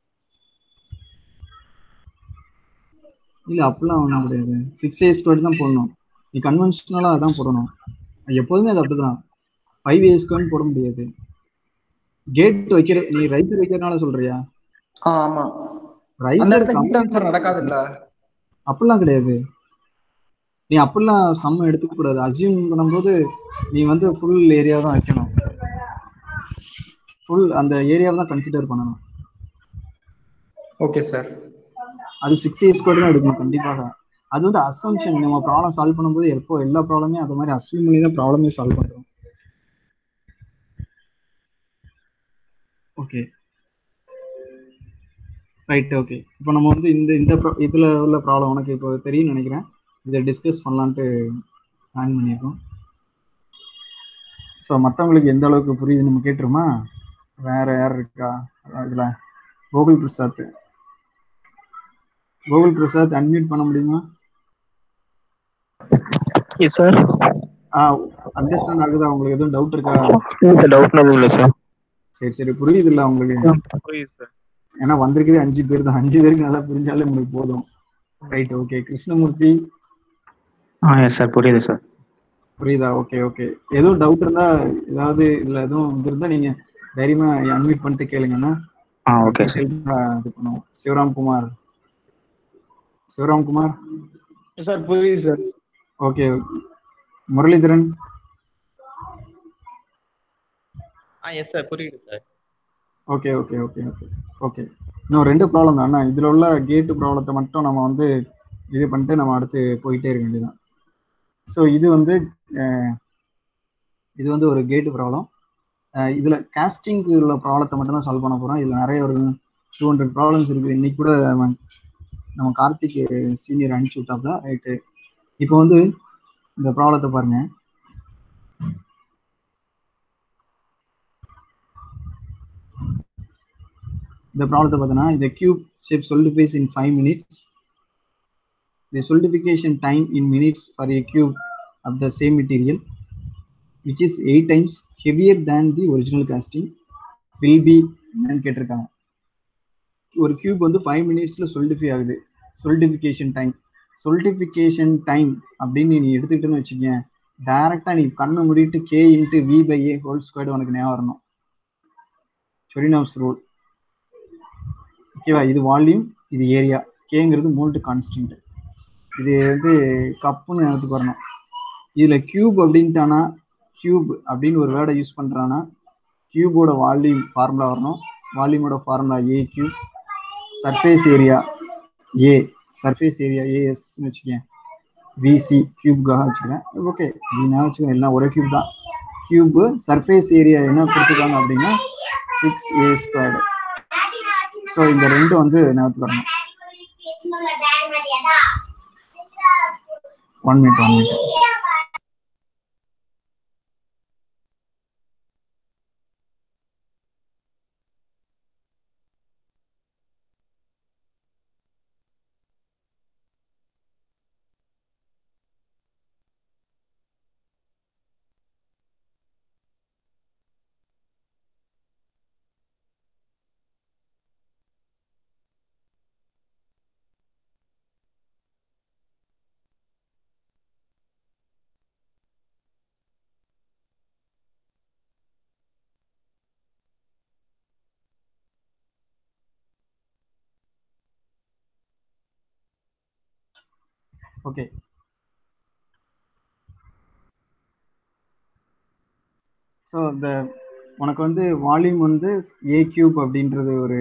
இல்லை அப்படிலாம் ஒன்றும் கிடையாது. 6a² தான் போடணும். நீ கன்வென்ஷனலாக அதான் போடணும். எப்போதுமே அது அப்படிதான். 5a² போட முடியாது. கேட் வைக்கிற நீ ரைசர் வைக்கிறதுனால சொல்றியா? ஆமா. அந்த ரைசர் இடத்துல ஹீட் டிரான்ஸ்ஃபர் நடக்காது இல்ல. அப்படிலாம் கிடையாது. நீ அப்படிலாம் சம்ம எடுத்துக்க கூடாது. அசியூம் பண்ணும்போது நீ வந்து ஃபுல் ஏரியா தான் வைக்கணும். ஃபுல் அந்த ஏரியாவை தான் கன்சிடர் பண்ணணும். Okay sir. அது 6a² தான் எடுக்கணும் கண்டிப்பாக. அது வந்து அசம்ஷன். நம்ம ப்ராப்ளம் சால்வ் பண்ணும்போது எல்லா ப்ராப்ளமே அது மாதிரி அசியூம் பண்ணி தான் ப்ராப்ளமே சால்வ் பண்ணுறோம். Okay right. ஓகே, இப்போ நம்ம வந்து இந்த இதில் உள்ள ப்ராப்ளம் உனக்கு இப்போ தெரியும்னு நினைக்கிறேன். இதை டிஸ்கஸ் பண்ணலான்ட்டு பிளான் பண்ணியிருக்கோம். ஸோ மற்றவங்களுக்கு எந்த அளவுக்கு புரியுது நம்ம கேட்டுருமா? வேற யார் இருக்கா இதில்? கோகுல் பிரசாத் அன்மியூட் பண்ண முடியுமா? சார் அண்டர்ஸ்டாண்ட் ஆகுதா? உங்களுக்கு எதுவும் டவுட் இருக்கா? டவுட் இல்லை சார். சரி புரியுது இல்லை உங்களுக்கு? புரியுது சார். ஏன்னா வந்திருக்கிறதே 5 பேர் தான். 5 பேருக்கு நல்லா புரிஞ்சாலே உங்களுக்கு போதும். ரைட். ஓகே, கிருஷ்ணமூர்த்தி. சார் புரியுது சார். புரியுதா? ஓகே. எதுவும் டவுட் இருந்தா, ஏதாவது இதுல எதுவும் இருந்தா நீங்க தைரியமா அன்மியூட் பண்ணிட்டு கேளுங்கன்னா. Okay sir. இது பண்ணுவோம். சிவராம் குமார் சார் புரியுது sir. Okay. Muralidharan. Yes sir புரியுது சார். ஓகே. இன்னும் 2 ப்ராப்ளம் தான். இதுல உள்ள கேட்டு ப்ராப்ளத்தை மட்டும் நம்ம வந்து இது பண்ணிட்டு நம்ம அடுத்து போயிட்டே இருக்க வேண்டியதான். ஸோ இது வந்து ஒரு கேட்டு ப்ராப்ளம். இதில் காஸ்டிங்க்கு உள்ள ப்ராப்ளத்தை மட்டும் தான் சால்வ் பண்ண போகிறோம். இதில் நிறைய ஒரு 200 ப்ராப்ளம்ஸ் இருக்குது. இன்னைக்கு கூட நம்ம கார்த்திக் சீனியர் அனுப்பிச்சி விட்டாப்ல. ரைட்டு. இப்போ வந்து இந்த ப்ராப்ளத்தை பாருங்க. இந்த ப்ராப்ளத்தை பார்த்தோன்னா, இந்த cube shape solidifies in 5 minutes. The solidification time in minutes for a cube of the same material, which is 8 times heavier than the original casting, will be என்னன்னு கேட்டிருக்காங்க. ஒரு கியூப் வந்து 5 மினிட்ஸில் solidify ஆகுது. solidification டைம் அப்படின்னு நீ எடுத்துக்கிட்டேன்னு வச்சுக்கேன், டைரக்டாக நீ கண்ணை மூடிட்டு k × v/a ஹோல் ஸ்கொயர்டு உனக்கு ஞாபகம் வரணும். Chvorinov's rule. ஓகேவா? இது வால்யூம், இது ஏரியா. கேங்கிறது mould constant. இது வந்து கப்புன்னு ஞாபகத்துக்கு வரணும். இதில் கியூப் அப்படின்ட்டானா, கியூப் அப்படின்னு ஒரு வேர்டை யூஸ் பண்ணுறான்னா, கியூபோட வால்யூம் ஃபார்முலா வரணும். வால்யூமோட formula a³. Surface area A, surface area ஏஎஸ்ன்னு வச்சுக்கேன். விசி கியூப்காக வச்சுக்கிறேன். ஓகே, நான் வச்சுக்கேன், எல்லாம் ஒரே கியூப் தான். கியூப் சர்ஃபேஸ் ஏரியா என்ன கொடுத்துருக்காங்க அப்படின்னா 6a². ஸோ இந்த 2 வந்து ஞாபகத்துக்கு வரணும். 1 மினிட். ஓகே. ஸோ இந்த உனக்கு வந்து வால்யூம் வந்து a³ அப்படின்றது ஒரு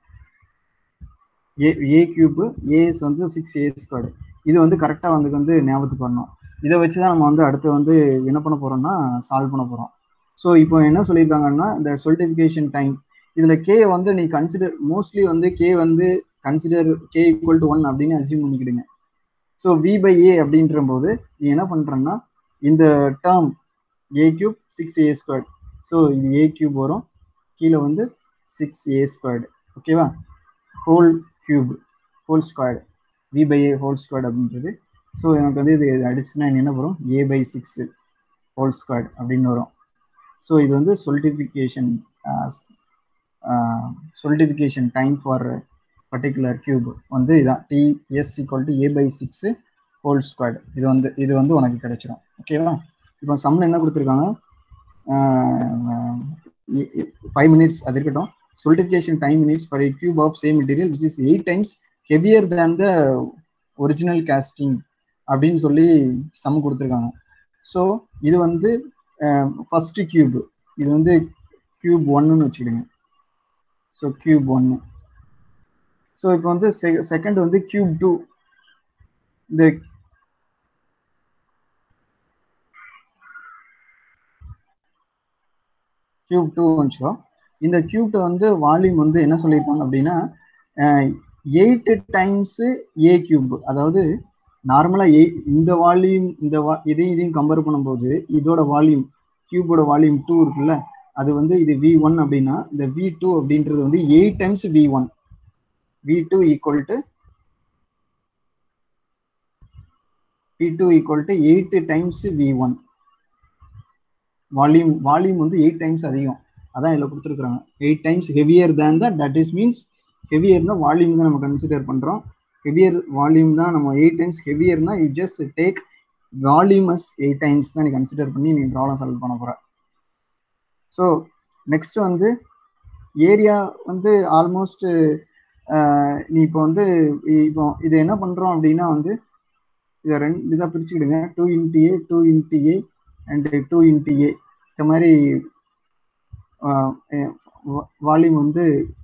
a³ ஏஎஸ் வந்து 6a². இது வந்து கரெக்டாக வந்து ஞாபகத்துக்கு வரணும். இதை வச்சு தான் நம்ம வந்து அடுத்து வந்து என்ன பண்ண போகிறோம்னா சால்வ் பண்ண போகிறோம். ஸோ இப்போ என்ன சொல்லியிருக்காங்கன்னா இந்த சொலிடிஃபிகேஷன் டைம் இதில் கே வந்து நீ கன்சிடர் மோஸ்ட்லி வந்து கே வந்து கன்சிடர் கே ஈக்குவல் டு 1 அப்படின்னு அசியூம் பண்ணிக்கிடுங்க. ஸோ வி பை ஏ அப்படின்ற போது நீ என்ன பண்ணுறன்னா இந்த term a cube 6a². So இது ஏ கியூப் வரும், கீழே வந்து 6a². ஓகேவா? Whole cube whole squared V by A whole squared அப்படின்றது. ஸோ எனக்கு வந்து இது அடிச்சுன்னா என்ன வரும்? ஏ பை 6 ஹோல் ஸ்கொயர்டு அப்படின்னு வரும். ஸோ இது வந்து solidification time for particular cube வந்து இதான் TS = A by 6 whole squared. இது வந்து உனக்கு கிடைச்சிடும். ஓகேவா? இப்போ சம்மில் என்ன கொடுத்துருக்காங்க? 5 minutes அது இருக்கட்டும். Solidification time minutes for a cube of same material which is 8 times heavier than the original casting அப்படின்னு சொல்லி சம் கொடுத்துருக்காங்க. ஸோ இது வந்து ஃபர்ஸ்ட் கியூப், இது வந்து கியூப் 1ன்னு வச்சுக்கிடுங்க. So cube 1. ஸோ இப்போ வந்து செகண்ட் வந்து கியூப் 2. இந்த கியூப் 2 வச்சுக்கோ. இந்த கியூப் 2 வந்து வால்யூம் வந்து என்ன சொல்லியிருக்காங்க அப்படின்னா 8 times ஏ கியூப். அதாவது நார்மலாக இந்த வால்யூம் இதையும் கம்பேர் பண்ணும்போது இதோட வால்யூம் கியூபோட வால்யூம் 2 இருக்குல்ல, அது வந்து இது V1 அப்படின்னா இந்த V2 அப்படின்றது வந்து 8 times V1. V2 equal to 8 times V1. Volume வந்து 8 times அதிகம். அதான் இதில் கொடுத்துருக்குறாங்க. 8 times heavier than that is means ஹெவியர்னா வால்யூம் தான் நம்ம கன்சிடர் பண்ணுறோம். ஹெவியர் வால்யூம் தான் நம்ம 8 times ஹெவியர்னா you just take volume as 8 times தான் நீ கன்சிடர் பண்ணி நீ ப்ராப்ளம் சால்வ் பண்ண போகிற. ஸோ நெக்ஸ்ட் வந்து ஏரியா வந்து ஆல்மோஸ்ட் நீ இப்போ வந்து இப்போ இது என்ன பண்ணுறோம் அப்படின்னா வந்து இதை இதாக பிரிச்சுக்கிடுங்க. 2 into A 2 into A and 2 into A. இந்த மாதிரி வால்யூம் வந்து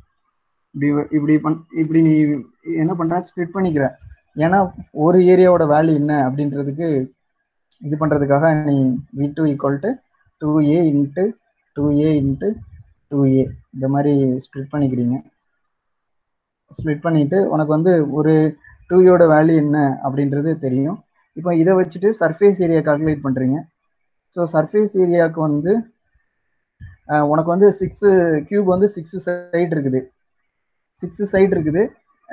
இப்படி நீ என்ன பண்ணுற ஸ்ப்ளிட் பண்ணிக்கிற. ஏன்னா ஒரு ஏரியாவோட வேல்யூ என்ன அப்படின்றதுக்கு இது பண்ணுறதுக்காக நீ V2 = 2A into 2A into 2A இந்த மாதிரி ஸ்ப்ளிட் பண்ணிக்கிறீங்க. ஸ்ப்ளிட் பண்ணிவிட்டு உனக்கு வந்து ஒரு 2யோட வேல்யூ என்ன அப்படின்றது தெரியும். இப்போ இதை வச்சுட்டு சர்ஃபேஸ் ஏரியா கால்குலேட் பண்ணுறீங்க. ஸோ சர்ஃபேஸ் ஏரியாவுக்கு வந்து உனக்கு வந்து 6 கியூப் வந்து 6 சைடு இருக்குது. 6 சைடு இருக்குது.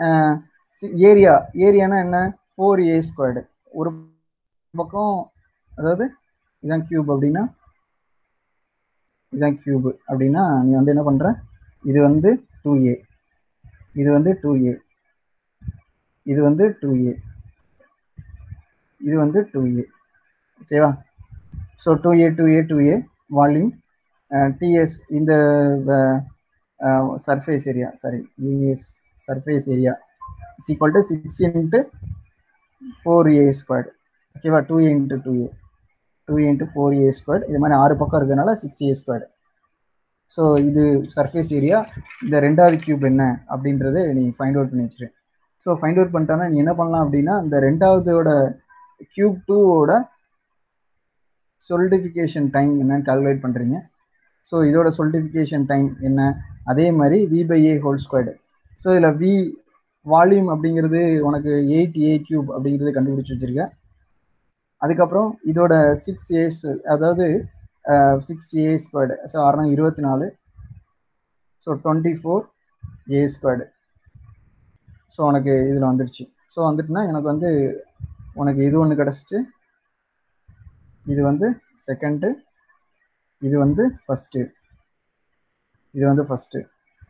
ஏரியானா என்ன? 4a². ஒரு பக்கம் அதாவது இதான் கியூப் அப்படின்னா நீ வந்து என்ன பண்ணுற? இது வந்து 2a, இது வந்து 2a, இது வந்து 2a, இது வந்து 2a. ஓகேவா? ஸோ 2a வால்யூம் TS இந்த surface area, AS surface area is equal to 6 into 4a². ஓகேவா? 2a into 4a². இது மாதிரி 6 பக்கம் இருக்கிறதுனால 6a². ஸோ இது சர்ஃபேஸ் ஏரியா. இந்த ரெண்டாவது கியூப் என்ன அப்படின்றத நீ ஃபைண்ட் அவுட் பண்ணி வச்சிரு. ஸோ ஃபைண்ட் அவுட் பண்ணிட்டோன்னா நீ என்ன பண்ணலாம் அப்படின்னா இந்த ரெண்டாவதோட கியூப் 2வோட சொலிடிஃபிகேஷன் டைம் என்னன்னு கால்குலேட் பண்ணுறீங்க. ஸோ இதோட சொலிடிஃபிகேஷன் டைம் என்ன? அதே மாதிரி V/A ஹோல் ஸ்கொயர்டு. ஸோ இதில் வால்யூம் அப்படிங்கிறது உனக்கு 8a³ அப்படிங்கிறது கண்டுபிடிச்சி வச்சுருக்க. அதுக்கப்புறம் இதோட 6a, அதாவது 6a². So 24. So 24a². So உனக்கு இதில் வந்துடுச்சு. ஸோ வந்துட்டுனா எனக்கு வந்து உனக்கு இது ஒன்று கிடச்சிட்டு, இது வந்து செகண்டு, இது வந்து ஃபஸ்ட்டு, இது வந்து ஃபஸ்ட்டு.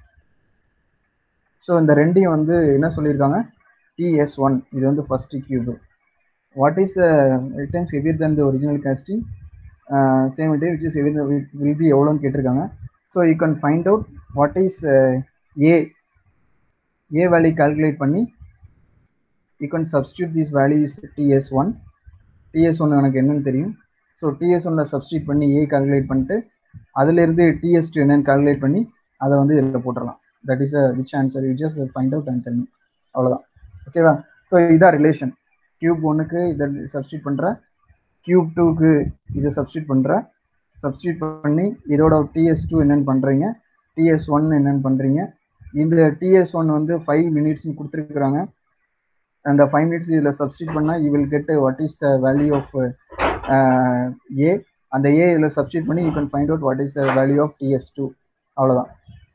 ஸோ இந்த ரெண்டையும் வந்து என்ன சொல்லியிருக்காங்க? TS1 இது வந்து first cube. What is 8 times heavier than the original casting, same material which is heavier will be எவ்வளோன்னு கேட்டிருக்காங்க. So you can find out what is A value calculate பண்ணி you can substitute this value is TS1 எனக்கு என்னன்னு தெரியும். So TS1 substitute பண்ணி A calculate பண்ணிட்டு அதிலிருந்து TS2 என்னன்னு கால்குலேட் பண்ணி அதை வந்து இதில் போட்டுடலாம். That is which answer you just find out and tell me. அவ்வளோதான். ஓகேவா? ஸோ இதான் ரிலேஷன். கியூப் 1க்கு இதை சப்ஸ்டியூட் பண்ணுற, கியூப் 2க்கு இதை சப்ஸ்டியூட் பண்ணுற, சப்ஸ்டியூட் பண்ணி இதோட TS2 என்னென்னு பண்ணுறீங்க, TS1 என்னென்னு பண்ணுறீங்க. இந்த TS1 வந்து 5 மினிட்ஸ்னு கொடுத்துருக்குறாங்க. அந்த 5 மினிட்ஸ் இதில் சப்ஸ்டியூட் பண்ணால் you will get what is the value of A. அந்த ஏ இதில் சப்ஸ்டியூட் பண்ணி you can find out what is the value of TS2. அவ்வளோதான்.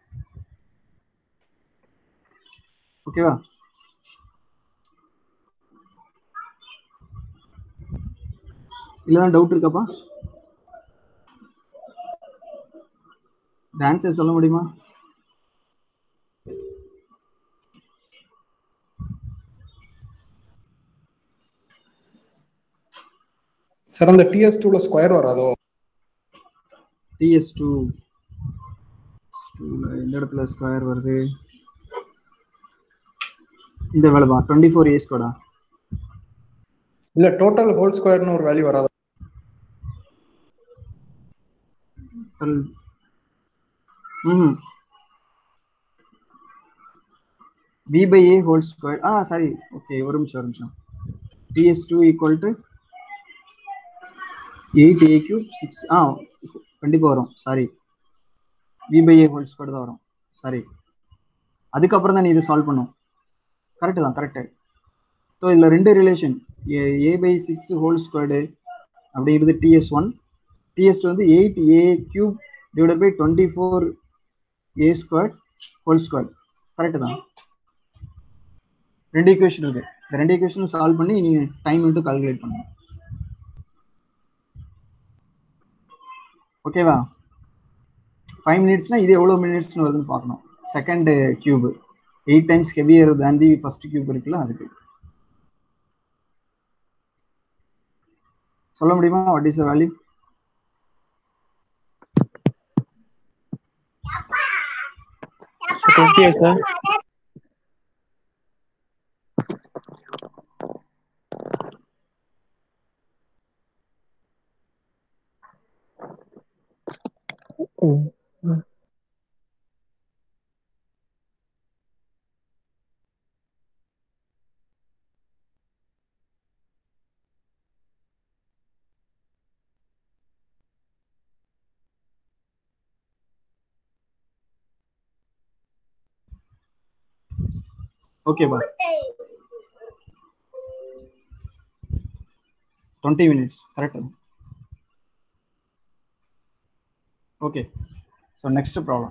ஓகேவா? இல்லைதான் டவுட் இருக்காப்பா? ஆன்சர் சொல்ல முடியுமா? சார் அந்த TS2ல ஸ்கொயர் வராதோ? TS2 எந்த இடத்துல ஸ்கொயர் வருது? இந்த வேலைப்பா 24A ஸ்கொயரா? இல்ல டோட்டல் ஹோல் ஸ்கொயர்னு ஒரு வேல்யூ வராதோ? b by a whole square. Sorry, okay, ஒரு நிமிஷம். TS2 equal to 8a cube 6. கண்டிப்பாக வரும். Sorry, b by a whole square தான் வரும். சாரி, அதுக்கப்புறம் தான் நீ இது சால்வ் பண்ணும். கரெக்டு தான், கரெக்டு. ஸோ இதில் 2 relation, a by 6 whole squared அப்படிங்கிறது TS1. TS2 வந்து 8a cube divide by 24a square whole square. Correct தான். 2 ஈக்குவேஷன் இருக்கு. இந்த 2 ஈக்குவேஷனும் சால்வ் பண்ணி நீ டைம் மட்டும் கால்குலேட் பண்ணணும். ஓகேவா? 5 மினிட்ஸ்னா இது எவ்வளோ மினிட்ஸ்னு வருதுன்னு பார்க்கணும். Second cube 8 times heavier than the first cube இருக்குல்ல, அதுக்கு சொல்ல முடியுமா what is the value? Okay, sir. ஓகேப்பா, 20 minutes correct. Okay, so next problem.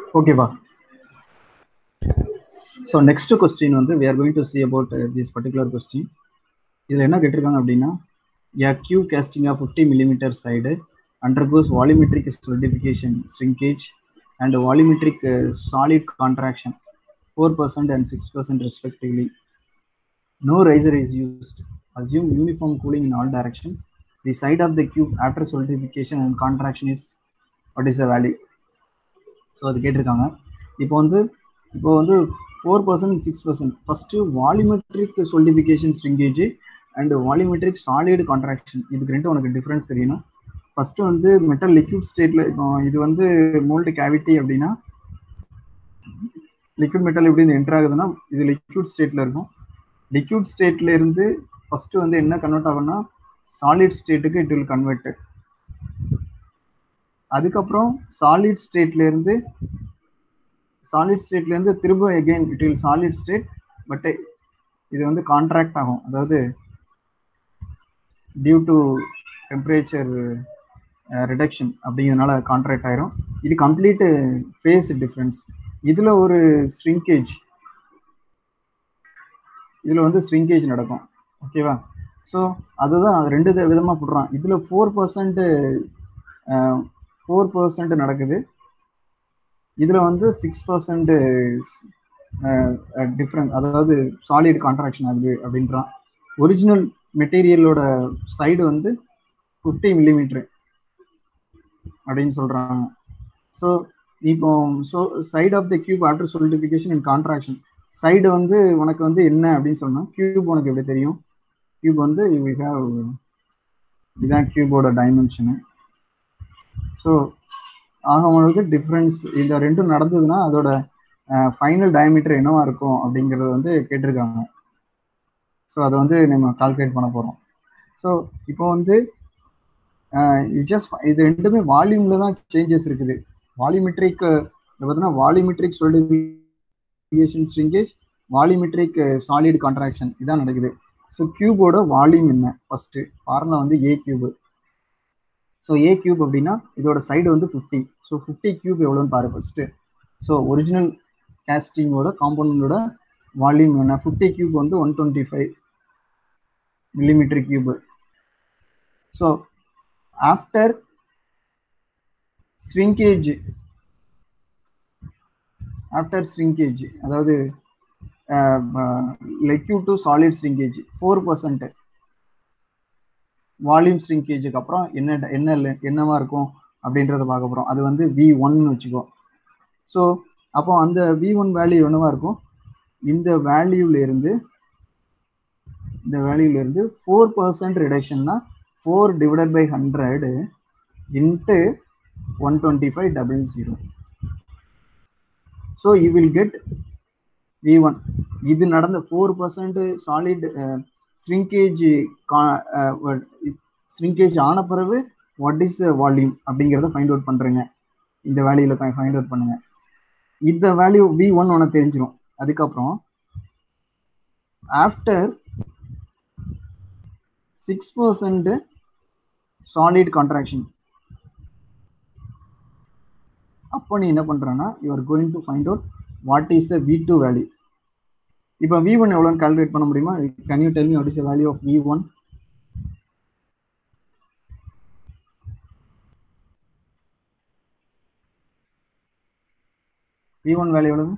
ஓகேவா? ஸோ நெக்ஸ்ட் கொஸ்டின் வந்து we are going to see about this particular question. இதில் என்ன கேட்டிருக்காங்க அப்படின்னா, a cube casting of 50 mm side undergoes volumetric solidification shrinkage and volumetric solid contraction 4% and 6% respectively. No riser is used. Assume uniform cooling in all direction. The side of the cube after solidification and contraction is what is the value? So அது கேட்டிருக்காங்க. இப்போ வந்து 4% 6%. First volumetric solidification shrinkage and volumetric solid contraction, இதுக்கு ரெண்டு உனக்கு difference தெரியணும். First வந்து metal liquid ஸ்டேட்ல, இப்போ இது வந்து மோல்டு கேவிட்டி அப்படின்னா லிக்விட் மெட்டல் எப்படி என்டர் ஆகுதுன்னா இது லிக்விட் ஸ்டேட்ல இருக்கும். லிக்விட் ஸ்டேட்ல இருந்து ஃபர்ஸ்ட் வந்து என்ன கன்வெர்ட் ஆகும்னா சாலிட் ஸ்டேட்டுக்கு இட் வில் கன்வெர்ட். அதுக்கப்புறம் சாலிட் ஸ்டேட்ல இருந்து திரும்ப again it will solid state, but இது வந்து கான்ட்ராக்ட் ஆகும், அதாவது டியூ டு டெம்பரேச்சர் ரிடக்ஷன் அப்படிங்கிறதுனால கான்ட்ராக்ட் ஆயிரும். இது கம்ப்ளீட் ஃபேஸ் டிஃப்ரென்ஸ். இதுல ஒரு ஸ்ரிங்கேஜ், இதுல வந்து ஸ்ரிங்கேஜ் நடக்கும். ஓகேவா? ஸோ அதுதான் ரெண்டு விதமா போடுறான். இதுல 4% நடக்குது, இதுல வந்து 6% டிஃப்ரெண்ட், அதாவது சாலிட் கான்ட்ராக்ஷன் ஆகுது அப்படின்றான். ஒரிஜினல் மெட்டீரியலோட சைடு வந்து 50 mm அப்படின்னு சொல்றாங்க. ஸோ இப்போ side of the cube after solidification and contraction, side வந்து உனக்கு வந்து என்ன அப்படின்னு சொன்னா கியூப் உனக்கு எப்படி தெரியும்? கியூப் வந்து யூ வில் ஹேவ், இதுதான் கியூபோட டைமென்ஷனு. ஸோ ஆக உங்களுக்கு டிஃப்ரென்ஸ் இந்த ரெண்டும் நடந்ததுன்னா அதோட ஃபைனல் டயமீட்டர் என்னவா இருக்கும் அப்படிங்கிறத வந்து கேட்டிருக்காங்க. ஸோ அதை வந்து நம்ம கால்குலேட் பண்ண போகிறோம். ஸோ இப்போ வந்து இது ரெண்டுமே வால்யூம்ல தான் சேஞ்சஸ் இருக்குது. வால்யூமெட்ரிக் பார்த்தீங்கன்னா volumetric solidification shrinkage, volumetric solid contraction இதான் நடக்குது. ஸோ கியூபோட வால்யூம் என்ன? ஃபர்ஸ்ட் ஃபார்முலா வந்து ஏ கியூப். ஸோ ஏ கியூப் அப்படின்னா இதோட சைடு வந்து 50. ஸோ 50 கியூப் எவ்வளோன்னு பாரு ஃபர்ஸ்ட். ஸோ ஒரிஜினல் கேஸ்டிங்கோட காம்பவுண்டோட வால்யூம் என்ன? 50 கியூப் வந்து 125 mm cube. So after shrinkage, அதாவது liquid to solid shrinkage 4% volume ஸ்ரிங்கேஜுக்கு அப்புறம் என்னவா இருக்கும் அப்படின்றத பார்க்க போகிறோம். அது வந்து V1 வச்சுக்கோ. ஸோ அப்போ அந்த V1 வேல்யூ என்னவா இருக்கும்? இந்த வேல்யூல இருந்து 4% ரிடக்ஷன்னா 4/100 into 125/00. So you will get V1. இது நடந்த 4% சாலிட் ஸ்ரிங்கேஜ் ஆன பிறகு வாட் இஸ் வால்யூம் அப்படிங்கிறத ஃபைண்ட் அவுட் பண்றேங்க. இந்த வேல்யூல ஃபைண்ட் அவுட் பண்ணுங்க. இந்த வேல்யூ V1 உனக்கு தெரிஞ்சிடும். அதுக்கப்புறம் ஆஃப்டர் 6% சாலிட் கான்ட்ராக்ஷன், அப்போ நீ என்ன பண்றன்னா you are going to find out what is the V2 value. இப்போ V1 எவ்வளோன்னு கால்குலேட் பண்ண முடியுமா? Can you tell me what is the value of V1? V1 value எவ்வளவு?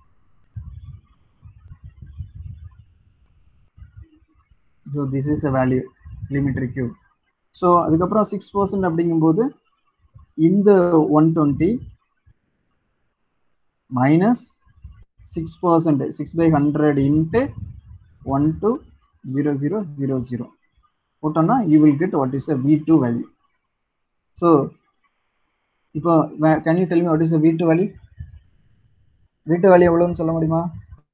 So this is a value millimeter cube. So அதுக்கப்புறம் 6% அப்படிங்கும்போது இந்த 120 minus 6%, 6/100 into 120,000 போட்டோம்னா you will get what is a V2 value. So இப்போ can you tell me what is a V2 value? V2 value எவ்வளவுன்னு சொல்ல முடியுமா?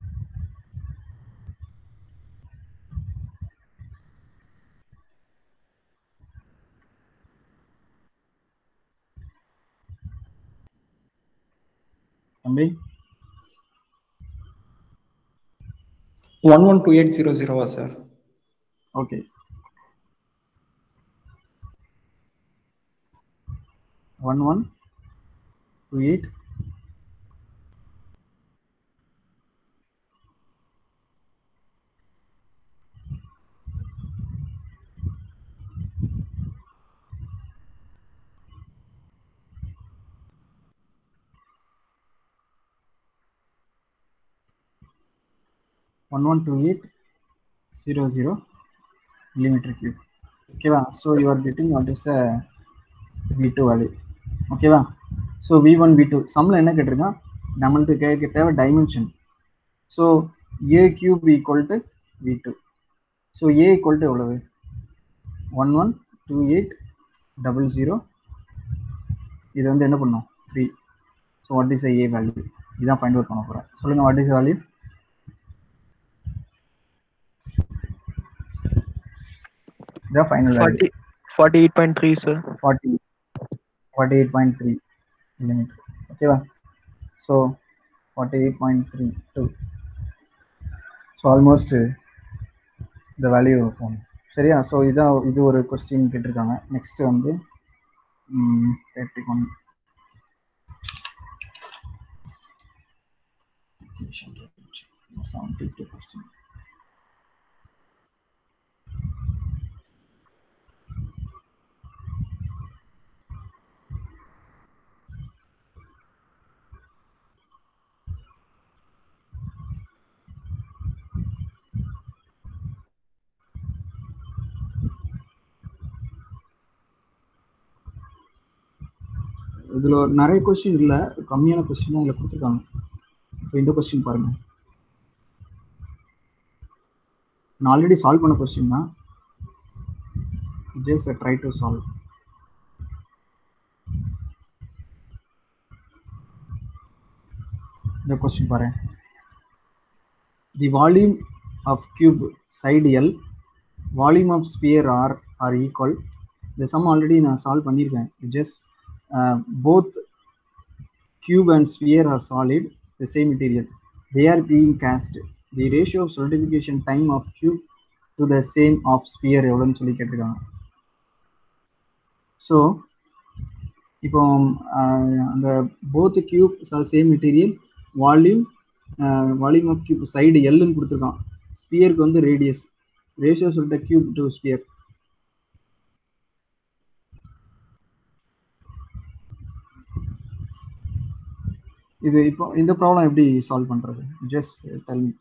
தம்பி 112800 சார். ஓகே, 112800. 112800 millimeter cube. ஓகேவா? So you are getting what is a V2 value. ஓகேவா? So V1 V2 சம்மில் என்ன கேட்டிருக்கான், நம்மளுக்கு கேட்க தேவை dimension. So A cube equal to V2. ஸோ A equal to எவ்வளவு? 112800. இது வந்து என்ன பண்ணும்? 3. So what is A value? இதான் ஃபைண்ட் அவுட் பண்ண போகிறோம். சொல்லுங்கள், வாட் இஸ் வேல்யூ? இதான் ஃபைனல் வேல்யூ. 48.3 சார். 48.3 millimeter. ஓகேவா? ஸோ 48.32. ஸோ ஆல்மோஸ்ட் இந்த வேல்யூ போகணும். சரியா? ஸோ இது ஒரு கொஸ்டின் கேட்டிருக்காங்க. நெக்ஸ்ட் வந்து 31 72 கொஸ்டின். இதில் நிறைய கொஸ்டின் இல்லை, கம்மியான கொஸ்டின் தான் இதில் கொடுத்துருக்காங்க. இப்போ இந்த கொஸ்டின் பாருங்கள், நான் ஆல்ரெடி சால்வ் பண்ண கொஸ்டின் தான், ஜஸ்ட் ட்ரை டு சால்வ். இந்த கொஸ்டின் பாரு, the volume of cube side L, volume of sphere are equal. இந்த சம் ஆல்ரெடி நான் சால்வ் பண்ணியிருக்கேன். Just both cube and sphere are solid, the same material. They are being cast. The ratio of solidification time of cube to the same of sphere எவ்வளோன்னு சொல்லி கேட்டிருக்காங்க. So இப்போ அந்த both cubes are same material, volume of cube side எல்லுன்னு கொடுத்துருக்கான். ஸ்பியருக்கு வந்து radius, ratio சொல்லிட்ட கியூப் டு ஸ்பியர். இது இப்போ இந்த ப்ராப்ளம் எப்படி சால்வ் பண்ணுறது? Just tell me.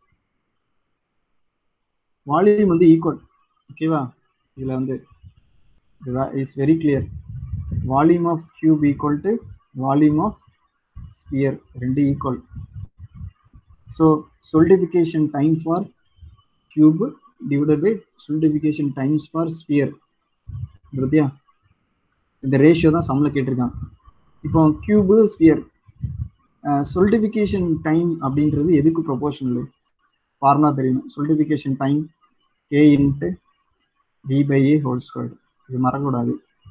வால்யூம் வந்து ஈக்குவல். ஓகேவா? இதில் வந்து is very clear. Volume of cube equal to volume of sphere, ரெண்டு equal. So solidification time for cube divided by solidification times for sphere. புரியுதா? இந்த ரேஷியோ தான் சம்மில் கேட்டிருக்காங்க. இப்போ கியூபு ஸ்பியர் solidification டைம் அப்படின்றது எதுக்கு ப்ரொபோர்ஷனல்? ஃபார்முலா தெரியணும். solidification time K into V/A whole square. இது மறக்கக்கூடாது.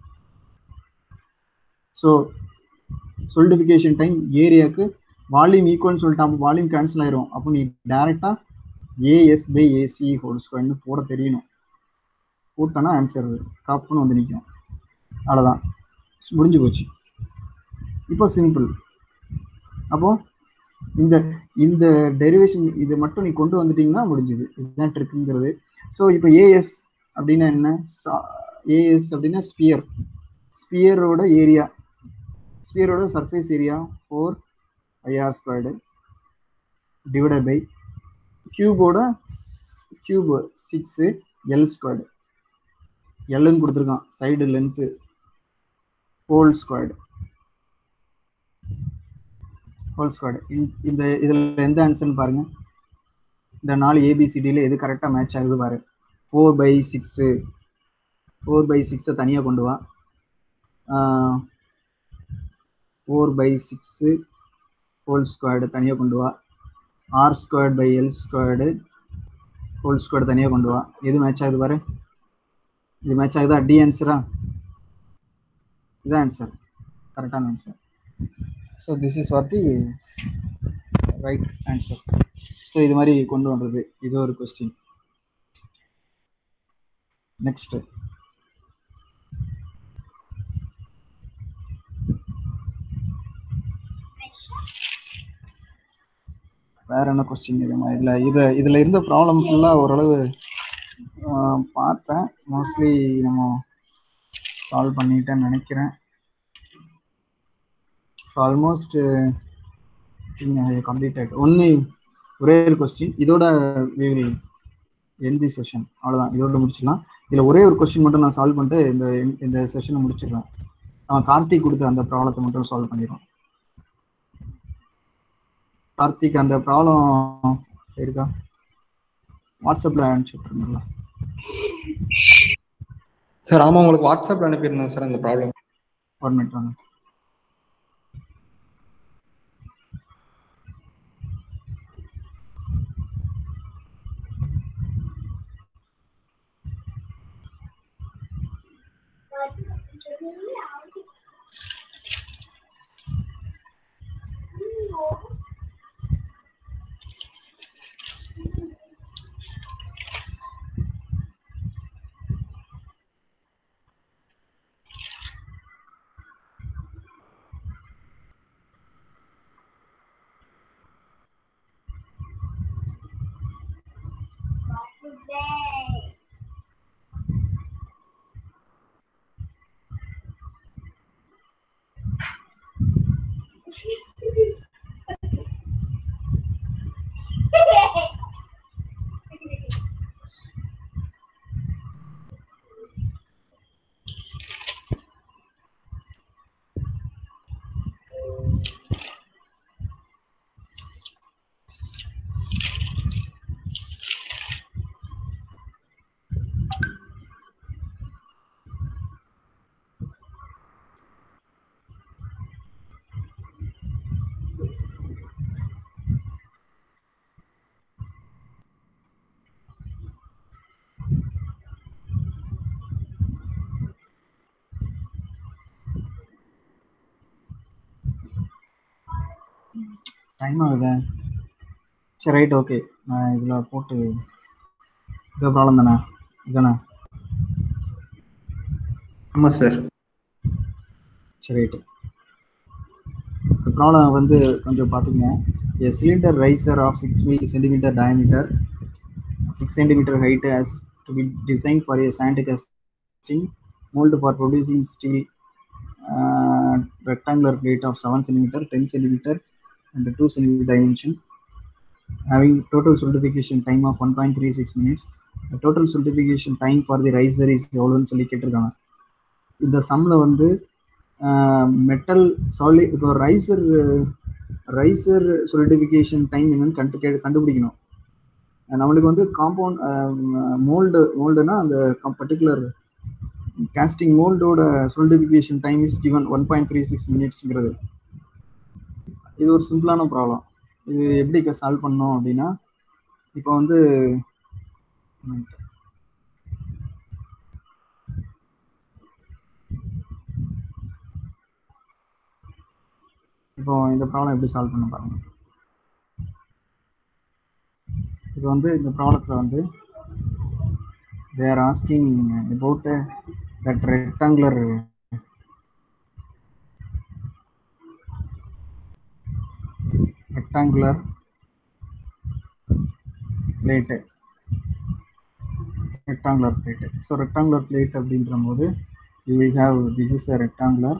ஸோ solidification டைம் ஏரியாவுக்கு வால்யூம் ஈக்குவல்னு சொல்லிட்டான், வால்யூம் கேன்சல் ஆயிரும். அப்போ நீ டேரெக்டாக AS/AC ஹோல் ஸ்கொயர்னு போட தெரியணும். போட்டோன்னா ஆன்சர் கப்புன்னு வந்து நிற்கும். அவ்வளோதான், முடிஞ்சு போச்சு. இப்போ சிம்பிள். அப்போ இந்த டெரிவேஷன் இது மட்டும் நீ கொண்டு வந்துட்டீங்கன்னா முடிஞ்சுது. இதுதான் ட்ரிக்குங்கிறது. ஸோ இப்போ ஏஎஸ் அப்படின்னா என்ன? ஏஎஸ் அப்படின்னா ஸ்பியரோட ஏரியா, ஸ்பியரோட surface area 4πr² divided by கியூபோட கியூப் 6l². எல்லுன்னு கொடுத்துருக்கான், சைடு லென்த்து ஹோல் ஸ்கொயர்டு. இந்த இதில் எந்த ஆன்சர்னு பாருங்கள். இந்த 4 ABCDயில் எது கரெக்டாக மேட்ச் ஆகுது பாரு. 4/6, 4/6 தனியாக கொண்டு வா. 4/6 ஹோல் ஸ்கொயர்டு தனியாக கொண்டு வா. R²/L² ஹோல் ஸ்கொயர்டு தனியாக கொண்டு வா. எது மேட்ச் ஆகுது பாரு. இது மேட்ச் ஆகுதா? டி ஆன்சரா? இதுதான் ஆன்சர், கரெக்டான answer. So this is what the right answer. So இது மாதிரி கொண்டு வந்தது, இது ஒரு கொஸ்டின். நெக்ஸ்ட் வேற என்ன கொஸ்டின்? இதில் இருந்த ப்ராப்ளம் ஃபுல்லாக ஓரளவு பார்த்தேன். மோஸ்ட்லி நம்ம சால்வ் பண்ணிட்டேன்னு நினைக்கிறேன். So almost completed. ஒரே ஒரு கொஸ்டின், இதோட எண்ட் தி செஷன். அவ்வளோதான், இதோட முடிச்சிடலாம். இதில் ஒரே ஒரு கொஸ்டின் மட்டும் நான் சால்வ் பண்ணிட்டு இந்த செஷனை முடிச்சிடுறேன். அவன் கார்த்திக் கொடுத்த அந்த ப்ராப்ளத்தை மட்டும் சால்வ் பண்ணிடுறோம். கார்த்திக் அந்த ப்ராப்ளம் இருக்கா? வாட்ஸ்அப்பில் அனுப்பிச்சு விட்ருங்களா சார்? ஆமாம், உங்களுக்கு வாட்ஸ்அப்பில் அனுப்பியிருந்தேன் சார் அந்த ப்ராப்ளம். ஒரு மினிட் வாங்க. டைம் ஆகுது. சரி, ரைட், ஓகே. நான் இதில் போட்டு இந்த ப்ராப்ளம் தானே இதுதானே? ஆமாம் சார். சரி, ரைட்டு. இந்த ப்ராப்ளம் வந்து கொஞ்சம் பார்த்துங்க. A cylinder riser of 6 cm diameter, 6 cm height has to be designed for a sand casting mold for producing steel rectangular plate of 7 cm, 10 cm and 2 cm dimension, having total solidification time of 1.36 minutes. The total solidification time for the riser is எவ்வளோன்னு சொல்லி கேட்டிருக்காங்க. இந்த சம்மில் வந்து metal solid, இப்போ riser solidification time என்னன்னு கண்டுபிடிக்கணும். நம்மளுக்கு வந்து காம்பவுண்ட் மோல்டுனா அந்த பர்டிகுலர் காஸ்டிங் மோல்டோட சொலிடிஃபிகேஷன் டைம் இஸ் கிவன் 1.36 மினிட்ஸ்ங்கிறது. இது ஒரு சிம்பிளான ப்ராப்ளம். இது எப்படி சால்வ் பண்ணோம் அப்படின்னா, இப்போ வந்து இப்போ இந்த ப்ராப்ளம் எப்படி சால்வ் பண்ண பாருங்க. இது வந்து இந்த ப்ராப்ளத்தில் வந்து they are asking about that rectangular plate. So rectangular plate அப்படின்ற போது you will have, this is a rectangular,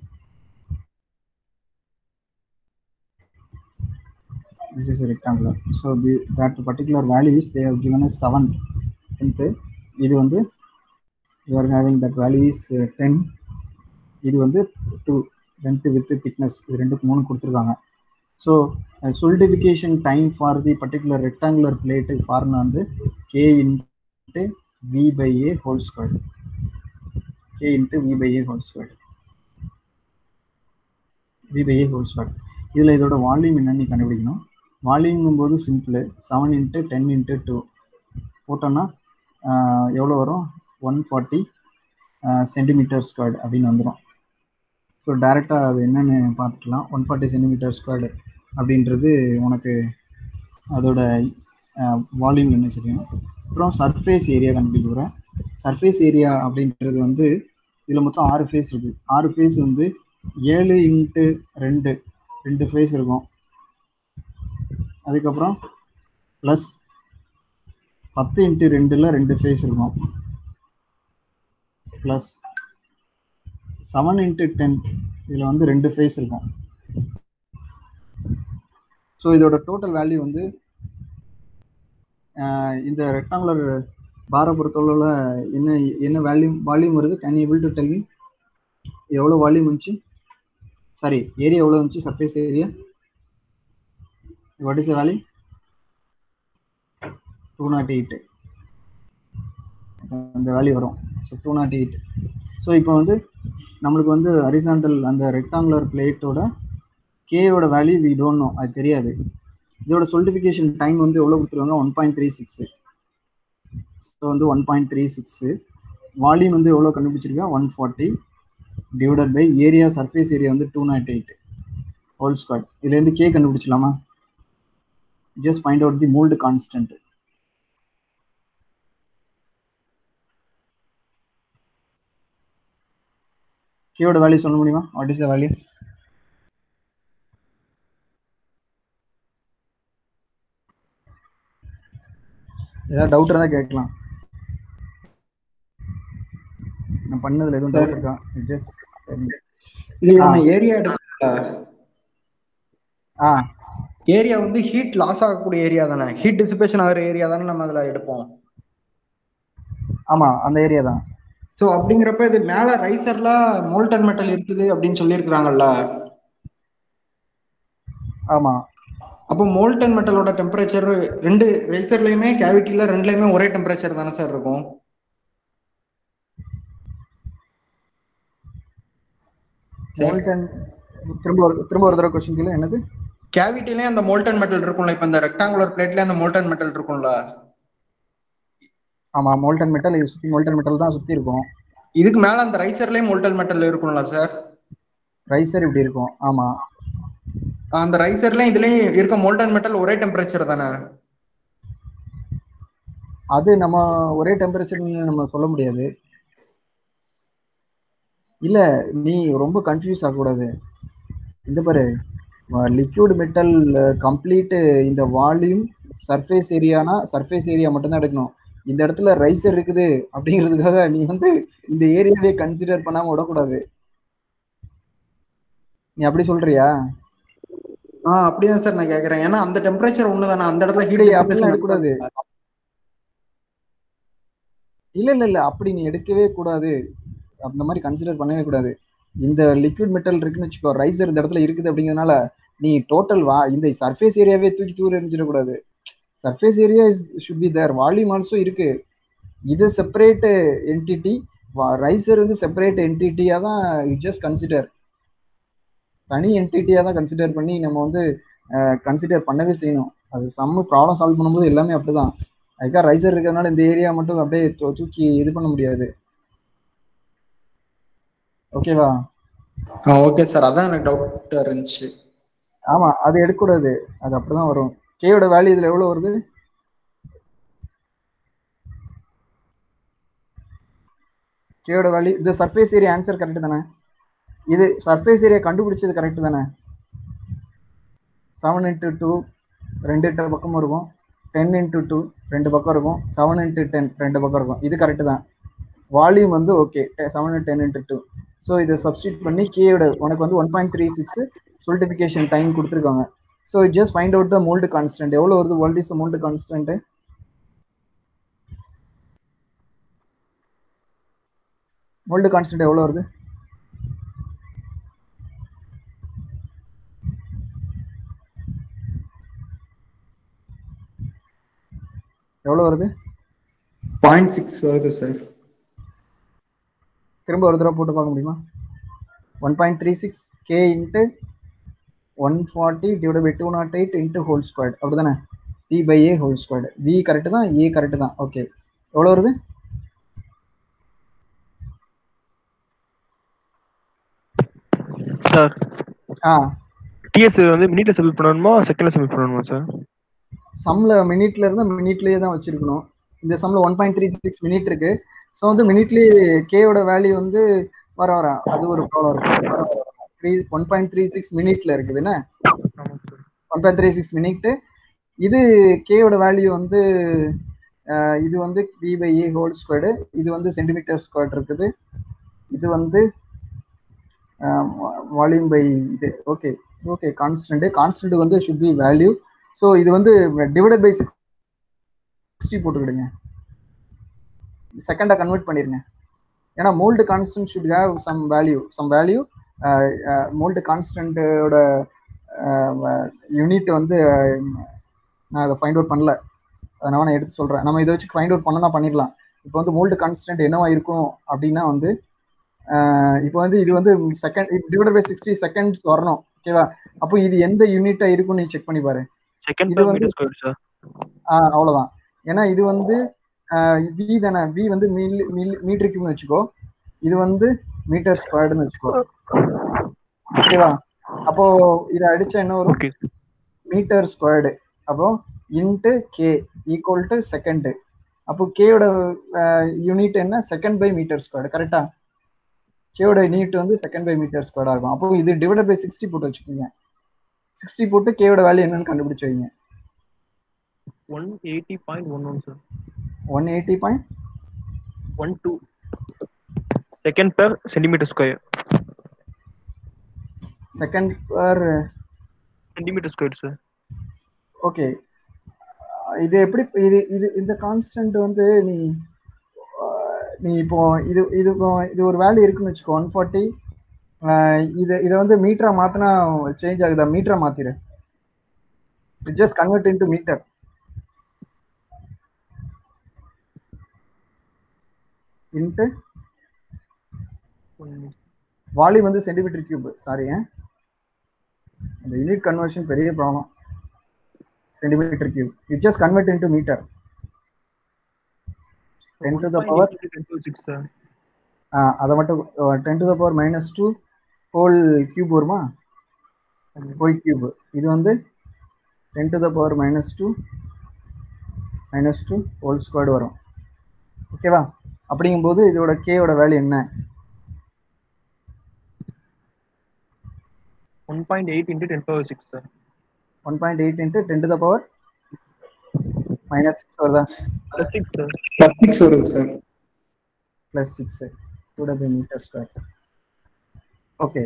so that particular value is they have given us 7 length. இது வந்து you are having that value is 10. இது வந்து 2 length with thickness, இது 2 கொடுத்துருக்காங்க. So solidification time for the particular rectangular plate formula வந்து K into V by A whole squared. K into V by A whole squared. இதில் இதோட volume என்னன்னு கண்டுபிடிக்கணும். Volume போது சிம்பிள், 7 into 10 into 2 போட்டோன்னா எவ்வளோ வரும்? 140 சென்டிமீட்டர் ஸ்கொயர்டு அப்படின்னு வந்துடும். ஸோ டைரெக்டாக அது என்னென்னு பார்த்துக்கலாம். 140 சென்டிமீட்டர் ஸ்கொயர்டு அப்படின்றது உனக்கு அதோட வால்யூம் என்ன தெரியும். அப்புறம் சர்ஃபேஸ் ஏரியா கண்டுபிடிக்கிறேன். சர்ஃபேஸ் ஏரியா அப்படின்றது வந்து இதில் மொத்தம் 6 ஃபேஸ் இருக்குது. 6 ஃபேஸ் வந்து 7 into 2 ஃபேஸ் இருக்கும். அதுக்கப்புறம் ப்ளஸ் 10 into 2 ஃபேஸ் இருக்கும். ப்ளஸ் 7 into 10 இதில் வந்து 2 ஃபேஸ் இருக்கும். ஸோ இதோட டோட்டல் வேல்யூ வந்து இந்த ரெக்டாங்குலர் பாரை பொறுத்தளவில் என்ன என்ன வால்யூம் வருது? Can able to tell me எவ்வளோ வால்யூம் இருந்துச்சு? சாரி, ஏரியா எவ்வளோ இருந்துச்சு? Surface area what is the value? 208. அந்த வேல்யூ வரும். ஸோ 208. ஸோ இப்போ வந்து நம்மளுக்கு வந்து ஹரிசாண்டல் அந்த ரெக்டாங்குலர் பிளேட்டோட கேயோட வேல்யூ வி டோன்ட் நோ, அது தெரியாது. இதோட சொலிடிஃபிகேஷன் டைம் வந்து எவ்வளோ கொடுத்துருவாங்க? 1.36. ஸோ வந்து 1.36. வால்யூம் வந்து எவ்வளோ கண்டுபிடிச்சிருக்கேன்? 140 divided by area, surface area வந்து 208 ஹோல் ஸ்கொயர். இதுலேருந்து கே கண்டுபிடிச்சலாமா? Just find out the mould constant. கேயோட வேல்யூ சொல்ல முடியுமா? What is the value? ஏதாவது டவுட் இருந்தால் கேட்கலாம். நான் பண்ணதுல எதுவும் டவுட் இருக்கா? ஜஸ்ட் இதுல நம்ம ஏரியா எடுக்கல. ஏரியா வந்து ஹீட் லாஸ் ஆகக்கூடிய ஏரியா தானே, ஹீட் டிசிபேஷன் ஆகிற ஏரியா தானே நம்ம அதுல எடுப்போம். ஆமா, அந்த ஏரியா தான். ஸோ அப்படிங்கிறப்ப இது மேல ரைசர்ல மோல்டன் மெட்டல் இருக்குது அப்படின்னு சொல்லியிருக்கிறாங்கல்ல. ஆமா. அப்போ மோல்டன் மெட்டலோட டெம்பரேச்சர் ரெண்டு ரைசர்லயுமே கேவிட்டில ரெண்டுலயுமே ஒரே டெம்பரேச்சர் தானே சார் இருக்கும்? மோல்டன் திரும்ப ஒரு தடவை क्वेश्चन கேளு. என்னது? கேவிட்டிலே அந்த மோல்டன் மெட்டல் இருக்கும்ல, இப்ப இந்த ரெக்டாங்குலர் பிளேட்ல அந்த மோல்டன் மெட்டல் இருக்கும்ல. ஆமா, மோல்டன் மெட்டல். இது சுத்தி மோல்டன் மெட்டல் தான் சுத்தி இருக்கும். இதுக்கு மேல அந்த ரைசர்லயே மோல்டன் மெட்டல் இருக்கும்ல சார்? ரைசர் இப்படி இருக்கும். ஆமா, அந்த ரைசர்ல இதுலயும் இருக்க மோல்டன் மெட்டல் ஒரே டெம்பரேச்சர் தானே? அது நம்ம ஒரே டெம்பரேச்சர்னு நம்ம சொல்ல முடியாது. இல்ல, நீ ரொம்ப கன்ஃபியூஸ் ஆகக்கூடாது. இந்த பாரு, லிக்விட் மெட்டல் கம்ப்ளீட் இந்த வால்யூம் சர்ஃபேஸ் ஏரியானா சர்ஃபேஸ் ஏரியா மட்டும்தான் எடுக்கணும். இந்த இடத்துல ரைசர் இருக்குது அப்படிங்கிறதுக்காக நீ வந்து இந்த ஏரியாவே கன்சிடர் பண்ணாம விடக்கூடாது. நீ அப்படி சொல்றியா? அப்படிதான் சார் நான் கேக்குறேன். ஏன்னா அந்த டெம்பரேச்சர் ஒண்ணுதானே, அந்த இடத்துல ஹீட் டிசிபேஷன் எடுக்கக்கூடாது. இல்ல அப்படி நீ எடுக்கவே கூடாது. அந்த மாதிரி கன்சிடர் பண்ணவே கூடாது. இந்த லிக்விட் மெட்டல் இருக்குன்னு வச்சுக்கோ, ரைசர் இந்த இடத்துல இருக்குது அப்படிங்கிறதுனால நீ டோட்டல் இந்த சர்ஃபேஸ் ஏரியாவே தூக்கி தூர எரிஞ்சிடக்கூடாது. Surface area should be there, volume also இருக்கு. இது செப்பரேட் என்டிட்டி, ரைசர் வந்து செப்பரேட் என்டிட்டியாக தான் யூ ஜஸ்ட் கன்சிடர், தனி என்டிட்டியாக தான் கன்சிடர் பண்ணி நம்ம வந்து கன்சிடர் பண்ணவே செய்யணும். அது சம்மு ப்ராப்ளம் சால்வ் பண்ணும்போது எல்லாமே அப்படிதான். அதுக்காக ரைசர் இருக்கிறதுனால இந்த ஏரியா மட்டும் அப்படியே தூக்கி இது பண்ண முடியாது. ஓகேவா? ஓகே சார், அதான் எனக்கு டவுட் இருந்துச்சு. ஆமா, அது எடுக்கக்கூடாது. அது அப்படிதான் வரும். கேயோட வேல்யூ இதுல எவ்வளவு வருது? கேயோட வேல்யூ இது சர்ஃபேஸ் ஏரியா. ஆன்சர் கரெக்ட் தானே? இது சர்ஃபேஸ் ஏரியா கண்டுபிடிச்சது கரெக்ட் தானே? 7 × 2 ரெண்டு பக்கமும் இருக்கும். 10 × 2 ரெண்டு பக்கம் இருக்கும். 7 × 10 ரெண்டு பக்கம் இருக்கும். இது கரெக்ட் தான். வால்யூம் வந்து ஓகே, 7 × 10 × 2. ஸோ இதை சப்ஸ்டியூட் பண்ணி கேயோட உனக்கு வந்து 1.36 சொலிடிஃபிகேஷன் டைம் கொடுத்துருக்காங்க. So just find out the mould constant. எவ்வளோ வருது? What is the mould constant? Mould constant எவ்வளோ வருது? எவ்வளோ வருது? 0.6 வருது சார். திரும்ப ஒரு தடவை போட்டு பார்க்க முடியுமா? 1.36 K × 140 divide by 208 into whole squared. அப்படி தானே? P/A whole squared. V correct தான், A கரெக்டு தான். ஓகே, எவ்வளோ வருது? சார் டிஎஸ் வந்து மினிட்ல சப்மிட் பண்ணணுமா செகண்ட்ல சப்மிட் பண்ணணுமா சார்? சம்ல மினிட்ல இருந்தா மினிட்லயே தான் வச்சிருக்கணும். இந்த சம்ல 1.36 மினிட் இருக்கு. ஸோ வந்து மினிட்லயே கேயோட வேல்யூ வந்து வர அது ஒரு ப்ராப்ளம் இருக்கு. 1.36 மினிட்ல இருக்குதுன்னு 1.36 மினிட். இது கேயோட வேல்யூ வந்து இது வந்து V/A ஹோல் ஸ்கொயர்டு. இது வந்து சென்டிமீட்டர் ஸ்கொயர் இருக்குது. இது வந்து வால்யூம் பை இது. ஓகே ஓகே, கான்ஸ்டன்ட் வந்து ஷுட் பி வேல்யூ. ஸோ இது வந்து டிவைடட் பை 60 போட்டுக்கிடுங்க, செகண்டை கன்வெர்ட் பண்ணிடுங்க. ஏன்னா mould constant should have some value. Mould கான்ஸ்டன்ட்டோட யூனிட் வந்து நான் அதை ஃபைண்ட் அவுட் பண்ணல, அதனால நான் எடுத்து சொல்கிறேன். நம்ம இதை வச்சு ஃபைண்ட் அவுட் பண்ணா பண்ணிடலாம். இப்போ வந்து மோல்டு கான்ஸ்டன்ட் என்னவா இருக்கும் அப்படின்னா வந்து இப்போ வந்து இது வந்து செகண்ட் டிவைடட் பை 60 செகண்ட்ஸ் வரணும். ஓகேவா? அப்போ இது எந்த யூனிட்டா இருக்கும்னு நீ செக் பண்ணி பாரு. இது வந்து அவ்வளோதான். ஏன்னா இது வந்து வி தானே, வி வந்து மீட்டர் கியூப்னு வச்சுக்கோ, இது வந்து மீட்டர் ஸ்கொயர்டுன்னு வச்சுக்கோ. ஓகேவா? அப்போ இதை அடிச்சா என்ன வரும்? Metre squared. அப்போ into K equal to second. அப்போ கேயோட யூனிட் என்ன? Second by metre squared. கரெக்டா? கேயோட யூனிட் வந்து செகண்ட் பை மீட்டர் ஸ்கொயர்டா இருக்கும். அப்போ இது டிவைடட் பை 60 போட்டு வச்சுக்கோங்க. 60 போட்டு கேயோட வேல்யூ என்னன்னு கண்டுபிடிச்சு வைங்க. 180.11 sir. 180.12 second per centimetre square. Second per centimetre square sir. Okay, இது எப்படி இது இது இந்த கான்ஸ்டன்ட் வந்து நீ இப்போ இது ஒரு வேல்யூ இருக்குன்னு வச்சுக்கோ 140. இதை வந்து மீட்டரா மாத்தினா சேஞ்ச் ஆகுதா? மீட்டரா மாத்திரு. Just convert into metre. Into volume வந்து சென்டிமீட்டர் கியூப். சாரி, அந்த யூனிட் கன்வர்ஷன் பெரிய problem. Centimetre cube, it just convert into metre. 10 to the power 6 அதை மட்டும் 10 to the power -2 whole cube வருமா? Whole cube. இது வந்து 10 to the power -2 whole squared வரும். ஓகேவா? அப்படிங்கும்போது இதோட கேயோட வேல்யூ என்ன? 1.8 into 10 power 6 sir. 1.8 into 10 to the power -6 வருதா? +6 சார். +6 வருது sir. +6 divided by metre square. Okay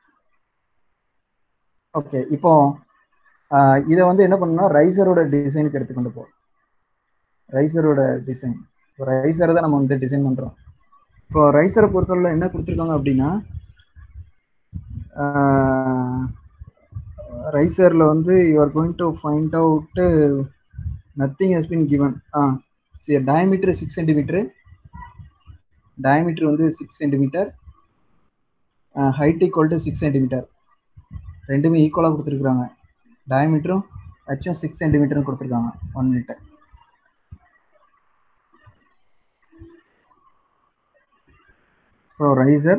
okay, இப்போ இதை வந்து என்ன பண்ணணும்னா ரைசரோட டிசைனுக்கு எடுத்துக்கொண்டு போ. ரைசரோட டிசைன், இப்போ ரைசரை தான் நம்ம வந்து டிசைன் பண்ணுறோம். இப்போ ரைசரை பொறுத்தவரை என்ன கொடுத்துருக்காங்க அப்படின்னா ரைசரில் வந்து you are going to find out nothing has been given. Diameter 6 centimetre, diameter வந்து 6 centimetre, height equal to 6 centimetre. ரெண்டுமே ஈக்குவலாக கொடுத்துருக்குறாங்க. டயமீட்டரும் ஹச்சும் 6 சென்டிமீட்டர்னு கொடுத்துருக்காங்க 1 metre. So riser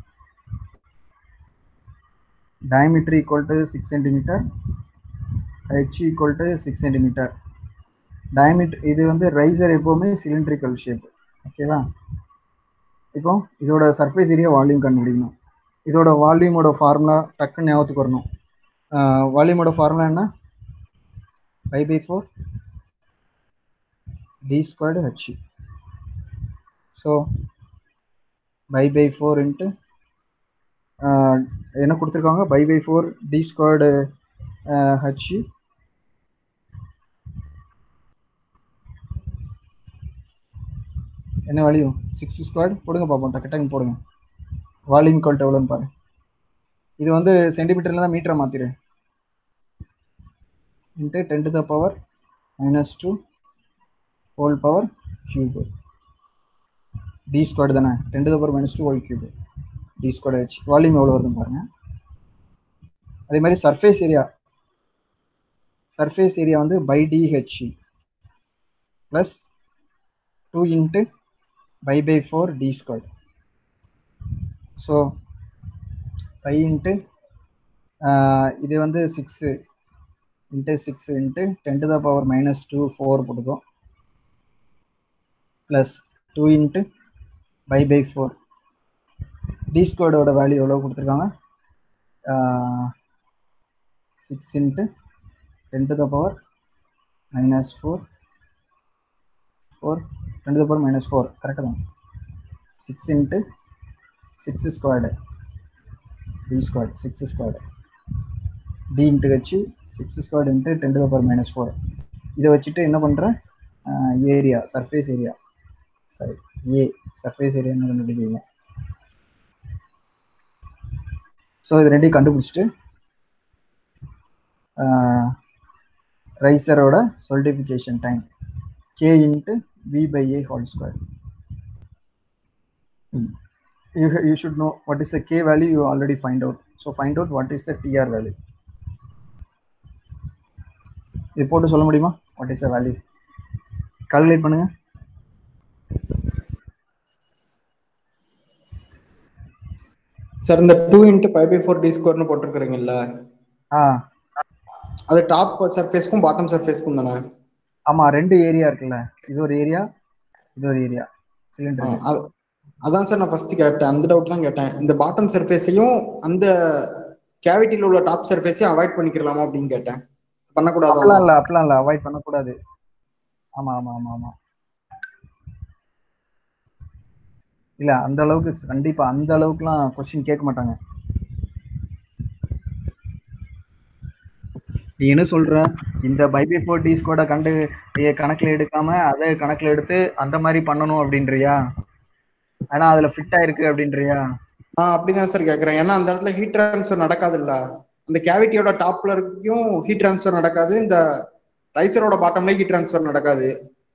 diameter equal to 6 centimeter, h equal to 6 centimeter. diameter இது வந்து ரைசர் எப்பவுமே சிலிண்ட்ரிக்கல் ஷேப். ஓகேவா? இப்போ இதோட சர்ஃபேஸ் ஏரியா வால்யூம் கண்டுபிடிக்கணும். இதோட வால்யூமோட ஃபார்முலா டக்குன்னு ஞாபகத்துக்கு வரணும். வால்யூமோட ஃபார்முலா என்ன? π/4 d squared h. So π/4 into என்ன கொடுத்துருக்காங்க? π/4 d squared h என்ன வேல்யூ? 6 ஸ்கொயர்டு போடுங்க பார்ப்போம். டக்கு போடுங்க. வால்யூம் ஈக்குவல் எவ்வளோன்னு பாரு. இது வந்து சென்டிமீட்டரில் தான் மீட்டரை மாற்றிடு. Into 10 to the power -2 whole power cube d squared தானே. 10 to the power -2 whole cube d squared h. Volume எவ்வளோ வருதுன்னு பாருங்கள். அதே மாதிரி சர்ஃபேஸ் ஏரியா வந்து πdh plus 2 into π/4 d squared. So pi into இது வந்து 6 into 6 into 10 to the power -2 4 போட்டுக்கோ plus 2 into π/4 d squared value எவ்வளோ கொடுத்துருக்காங்க? 6 into 10 to the power -4 10 to the power -4 கரெக்டாக தான். 6 into 6 squared d squared 6 squared d into வச்சு 6 squared into 10 to the power -4. இதை வச்சுட்டு என்ன பண்ணுறேன்? Area surface area sorry A surface ஏரியான்னு கண்டுபிடிக்கிறீங்க. ஸோ இது ரெண்டையும் கண்டுபிடிச்சிட்டு ரைசரோட solidification time k into v by a whole square. You should know what is the k value. You already find out. So find out what is the tr value. இது போட்டு சொல்ல முடியுமா? What is the value? Calculate பண்ணுங்க. Sir இந்த 2 into pi by 4 d square போட்டிருக்கிறீங்கல்ல, அது top சர்ஃபேஸ்க்கும் bottom சர்ஃபேஸ்க்கும் தானே? ஆமா, ரெண்டு ஏரியா இருக்குல்ல, இது ஒரு ஏரியா இது ஒரு ஏரியா சிலிண்டர். அதான் சார் நான் ஃபர்ஸ்ட் கேட்டேன், அந்த டவுட் தான் கேட்டேன். இந்த பாட்டம் சர்ஃபேஸையும் அந்த கேவிட்டில உள்ள டாப் சர்ஃபேஸையும் அவாய்ட் பண்ணிக்கலாமா அப்படின்னு கேட்டேன். பண்ணக்கூடாது? அப்படிலாம் இல்ல அவாய்ட் பண்ணக்கூடாது. ஆமா ஆமா ஆமா ஆமா இல்ல, அந்த அளவுக்கு கண்டிப்பா அந்த அளவுக்குலாம் கொஸ்டின் கேட்க மாட்டாங்க. நீ என்ன சொல்ற, இந்த பைபி 4 டீஸ் கூட கணக்குல எடுக்காம அதை கணக்குல எடுத்து அந்த மாதிரி பண்ணணும் அப்படின்றியா? ஆனா அதுல ஃபிட் ஆயிருக்கு அப்படின்றியா? அப்படிதான் சார் கேக்குறேன். ஏன்னா அந்த இடத்துல ஹீட் டிரான்ஸ்ஃபர் நடக்காது இல்ல, அந்த கேவிட்டியோட டாப்ல இருக்கும் ஹீட் டிரான்ஸ்ஃபர் நடக்காது, இந்த ரைசரோட பாட்டம்ல ஹீட் டிரான்ஸ்ஃபர் நடக்காது.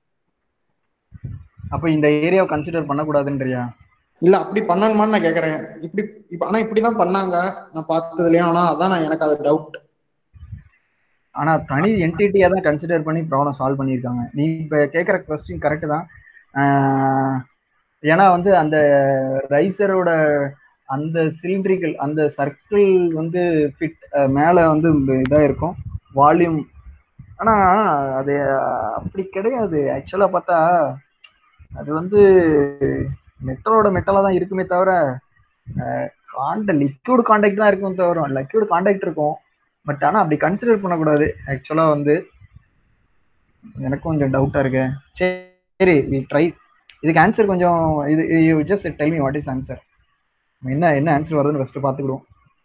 அப்ப இந்த ஏரியாவை கன்சிடர் பண்ணக்கூடாதுன்றியா? இல்ல அப்படி பண்ணணுமான்னு நான் கேக்குறேன். ஆனா இப்படிதான் பண்ணாங்க நான் பார்த்ததுலயும். ஆனா அதான் எனக்கு அது டவுட். ஆனா தனி என்டிட்டியா தான் கன்சிடர் பண்ணி ப்ராப்ளம் சால்வ் பண்ணியிருக்காங்க. நீ இப்ப கேட்குற கொஸ்டின் கரெக்டு தான். ஏன்னா வந்து அந்த ரைசரோட அந்த சிலிண்ட்ரிக்கல் அந்த சர்க்கிள் வந்து ஃபிட் மேலே வந்து இதாக இருக்கும் வால்யூம். ஆனால் அது அப்படி கிடையாது. ஆக்சுவலாக பார்த்தா அது வந்து மெட்டலோட மெட்டலாக தான் இருக்குமே தவிர லிக்விட் கான்டாக்ட் தான் இருக்கும் தவிர லிக்விட் கான்டாக்ட் இருக்கும். பட் ஆனால் அப்படி கன்சிடர் பண்ணக்கூடாது. ஆக்சுவலாக வந்து எனக்கும் கொஞ்சம் டவுட்டாக இருக்கு. சரி வி ட்ரை. இதுக்கு ஆன்சர் கொஞ்சம் இது you just tell me what is answer. என்ன ஆன்சர் வருதுன்னு ஃபர்ஸ்ட் பார்த்துக்கிடுவோம்.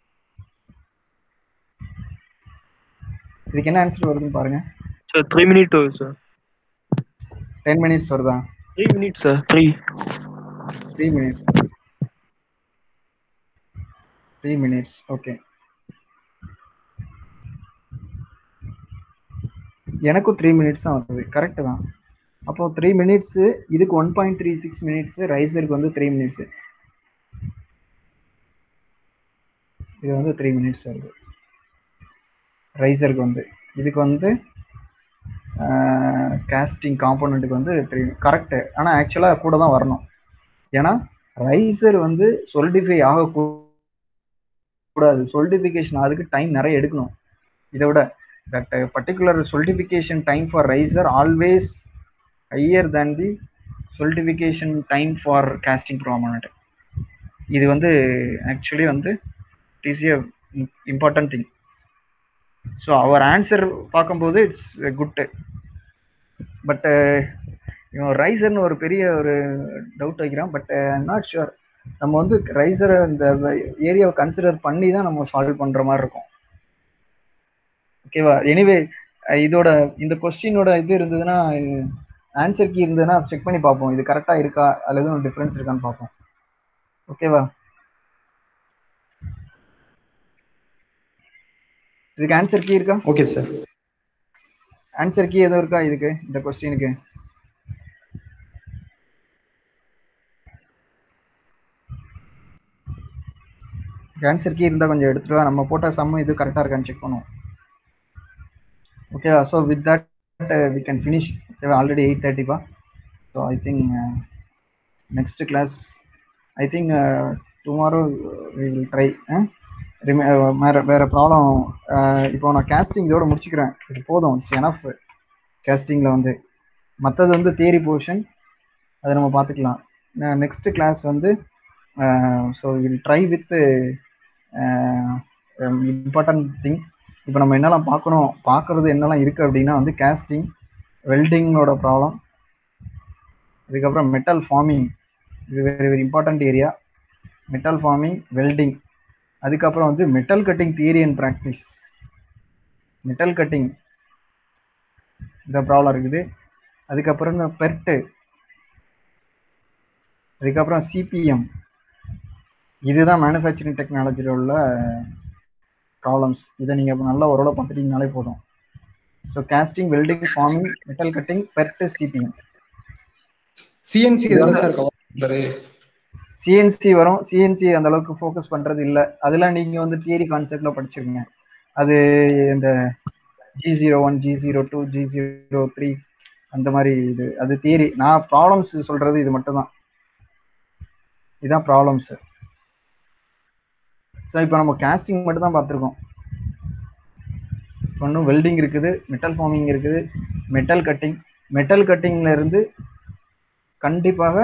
இதுக்கு என்ன ஆன்சர் வருதுன்னு பாருங்க. சார் 3 minutes வருது சார். 10 minutes வருதா? 3 minutes sir. 3 minutes. 3 minutes. Okay, எனக்கும் 3 minutes தான் வருது. கரெக்டு தான். அப்போ 3 minutes, இதுக்கு 1.36 minutes, ரைசருக்கு வந்து 3 minutes. இது வந்து 3 minutes வருது ரைசருக்கு வந்து. இதுக்கு வந்து காஸ்டிங் காம்போனண்ட்டுக்கு வந்து 3 கரெக்டு. ஆனால் ஆக்சுவலாக கூட தான் வரணும். ஏன்னா ரைசர் வந்து சொலிடிஃபை ஆகக்கூடாது. சொலிடிஃபிகேஷன் அதுக்கு டைம் நிறைய எடுக்கணும். இதை விட that particular solidification time for riser always higher than the solidification time for casting component. இது வந்து ஆக்சுவலி வந்து it is a important thing. So அவர் ஆன்சர் பார்க்கும்போது இட்ஸ் குட். பட் ரைசர்னு ஒரு பெரிய ஒரு டவுட் வைக்கிறான். But not sure. நம்ம வந்து ரைசரை இந்த ஏரியாவை கன்சிடர் பண்ணி தான் நம்ம சால்வ் பண்ணுற மாதிரி இருக்கும். ஓகேவா? எனிவே இதோட இந்த கொஸ்டினோட இது இருந்ததுன்னா, ஆன்சர் கீ இருந்ததுன்னா செக் பண்ணி பார்ப்போம். இது கரெக்டாக இருக்கா அதில் எதுவும் டிஃப்ரென்ஸ் இருக்கான்னு பார்ப்போம். ஓகேவா? இதுக்கு ஆன்சர் கீ இருக்கா? Okay sir. ஆன்சர் கீ எதுவும் இருக்கா இதுக்கு, இந்த கொஸ்டினுக்கு? ஆன்சர் கீ இருந்தால் கொஞ்சம் எடுத்துட்டு வா. நம்ம போட்ட சம்மு இது கரெக்டாக இருக்கான்னு செக் பண்ணுவோம். Okay, so with that we can finish. Already 8:30 pa. So I think next class, I think tomorrow we will try. வேற ப்ராப்ளம் இப்போ நான் கேஸ்டிங் இதோட முடிச்சுக்கிறேன். இது போதும், இட்ஸ் எனஃப். கேஸ்டிங்கில் வந்து மற்றது வந்து தியரி போர்ஷன், அதை நம்ம பார்த்துக்கலாம். நெக்ஸ்ட் கிளாஸ் வந்து so will try with important thing. இப்போ நம்ம என்னெல்லாம் பார்க்குறது என்னெல்லாம் இருக்குது அப்படின்னா வந்து கேஸ்டிங், வெல்டிங்கோட ப்ராப்ளம், அதுக்கப்புறம் மெட்டல் ஃபார்மிங், இது very very important area. Metal forming, welding, அதுக்கப்புறம் வந்து metal cutting theory and practice. Metal cutting இந்த ப்ராப்ளம் இருக்குது. அதுக்கப்புறம் பெர்ட்டு, அதுக்கப்புறம் சிபிஎம். இதுதான் மேனுஃபேக்சரிங் டெக்னாலஜியில் உள்ள ப்ராப்ளம்ஸ். இதை நீங்கள் நல்லா ஓரளவு பார்த்துட்டீங்கனாலே போதும். So casting, welding, forming, metal cutting, PERT, CPM. CNC எதுல சார் கவர் பண்றது? சிஎன்சி வரும். சிஎன்சி அந்த அளவுக்கு ஃபோக்கஸ் பண்றது இல்லை. அதெல்லாம் நீங்க வந்து தியரி கான்செப்ட்ல படிச்சிருக்கீங்க. அது இந்த G01, G02, G03 அந்த மாதிரி இது அது தியரி. நான் ப்ராப்ளம்ஸ் சொல்றது இது மட்டும் தான். இதுதான் ப்ராப்ளம்ஸ். ஸோ இப்போ நம்ம கேஸ்டிங் மட்டும் தான் பார்த்துருக்கோம். இன்னும் வெல்டிங் இருக்குது, மெட்டல் ஃபார்மிங் இருக்குது, மெட்டல் கட்டிங். மெட்டல் கட்டிங்ல இருந்து கண்டிப்பாக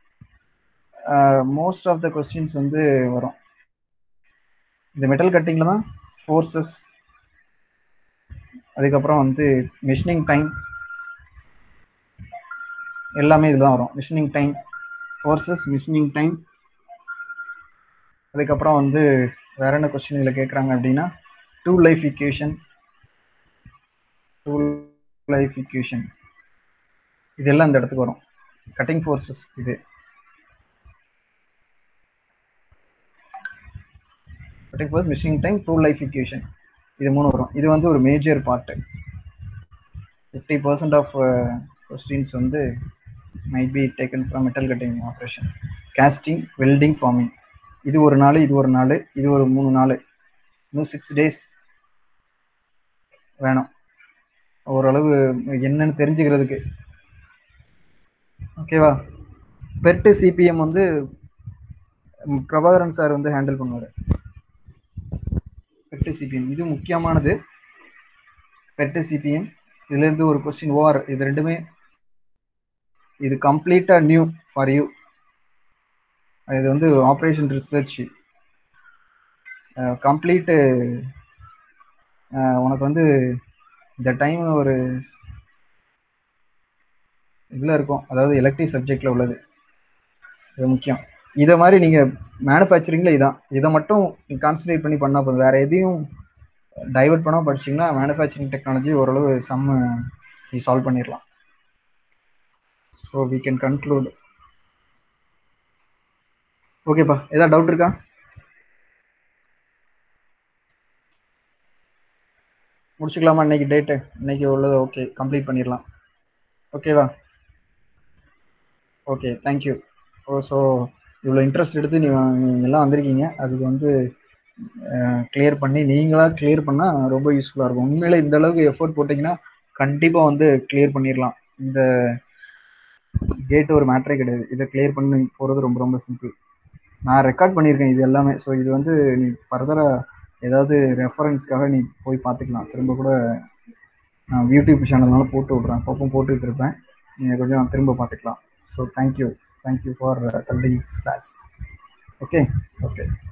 மோஸ்ட் ஆஃப் த கொஸ்டின்ஸ் வந்து வரும். இந்த மெட்டல் கட்டிங்ல தான் ஃபோர்ஸஸ், அதுக்கப்புறம் வந்து மிஷினிங் டைம் எல்லாமே இதில் தான் வரும். Machining time, forces, machining time. அதுக்கப்புறம் வந்து வேற என்ன கொஸ்டின் இதில் கேட்குறாங்க அப்படின்னா டூ லைஃப் ஈக்குவேஷன், இதெல்லாம் இந்த இடத்துக்கு வரும். கட்டிங் ஃபோர்ஸஸ் இது, cutting force, machining time, tool life equation, இது 3 வரும். இது வந்து ஒரு மேஜர் பார்ட்டு. 50% ஆஃப் கொஸ்டின்ஸ் வந்து might be taken from metal cutting operation. Casting, welding, forming, இது ஒரு நாள், இது ஒரு நாள், இது ஒரு 3 நாள், இன்னும் 6 days வேணும் ஓரளவு என்னன்னு தெரிஞ்சுக்கிறதுக்கு. ஓகேவா? பெர்ட்டு சிபிஎம் வந்து பிரபாகரன் சார் வந்து ஹேண்டில் பண்ணுவார். பெர்ட்டு சிபிஎம் இது முக்கியமானது. பெர்ட்டு சிபிஎம் இதுலேருந்து ஒரு கொஸ்டின் ஓஆர், இது ரெண்டுமே இது கம்ப்ளீட்டாக நியூ ஃபார் யூ. இது வந்து ஆப்ரேஷன் ரிசர்ச் கம்ப்ளீட்டு. உனக்கு வந்து இந்த டைம் ஒரு இதில் இருக்கும், அதாவது எலக்ட்ரிக் சப்ஜெக்டில் உள்ளது. இது முக்கியம். இதை மாதிரி நீங்கள் மேனுஃபேக்சரிங்கில் இதை மட்டும் கான்சன்ட்ரேட் பண்ணி பண்ணால் போதும். வேறு எதையும் டைவர்ட் பண்ணால் படிச்சிங்கன்னா மேனுஃபேக்சரிங் டெக்னாலஜி ஓரளவு நீ சால்வ் பண்ணிடலாம். So we can conclude. ஓகேப்பா, ஏதாவது டவுட் இருக்கா? முடிச்சுக்கலாமா? இன்னைக்கு டேட்டு, இன்னைக்கு உள்ளது ஓகே, கம்ப்ளீட் பண்ணிடலாம். ஓகேவா? Okay, thank you. ஸோ இவ்வளோ இன்ட்ரெஸ்ட் எடுத்து நீங்கள் எல்லாம் வந்திருக்கீங்க. அதுக்கு வந்து கிளியர் பண்ணி நீங்களாக கிளியர் பண்ணால் ரொம்ப யூஸ்ஃபுல்லாக இருக்கும். உண்மையில இந்த அளவுக்கு எஃபோர்ட் போட்டிங்கன்னா கண்டிப்பாக வந்து கிளியர் பண்ணிடலாம். இந்த கேட்டு ஒரு மேட்டரே கிடையாது. இதை கிளியர் பண்ணி போகிறது ரொம்ப ரொம்ப சிம்பிள். நான் ரெக்கார்ட் பண்ணியிருக்கேன் இது எல்லாமே. ஸோ இது வந்து நீ ஃபர்தராக ஏதாவது ரெஃபரன்ஸ்க்காக நீ போய் பார்த்துக்கலாம். திரும்ப கூட நான் யூடியூப் சேனல்னால போட்டு விட்றேன், அப்பப்போ போட்டுக்கிட்டு இருப்பேன். நீங்கள் கொஞ்சம் திரும்ப பார்த்துக்கலாம். So thank you for attending this class. Okay.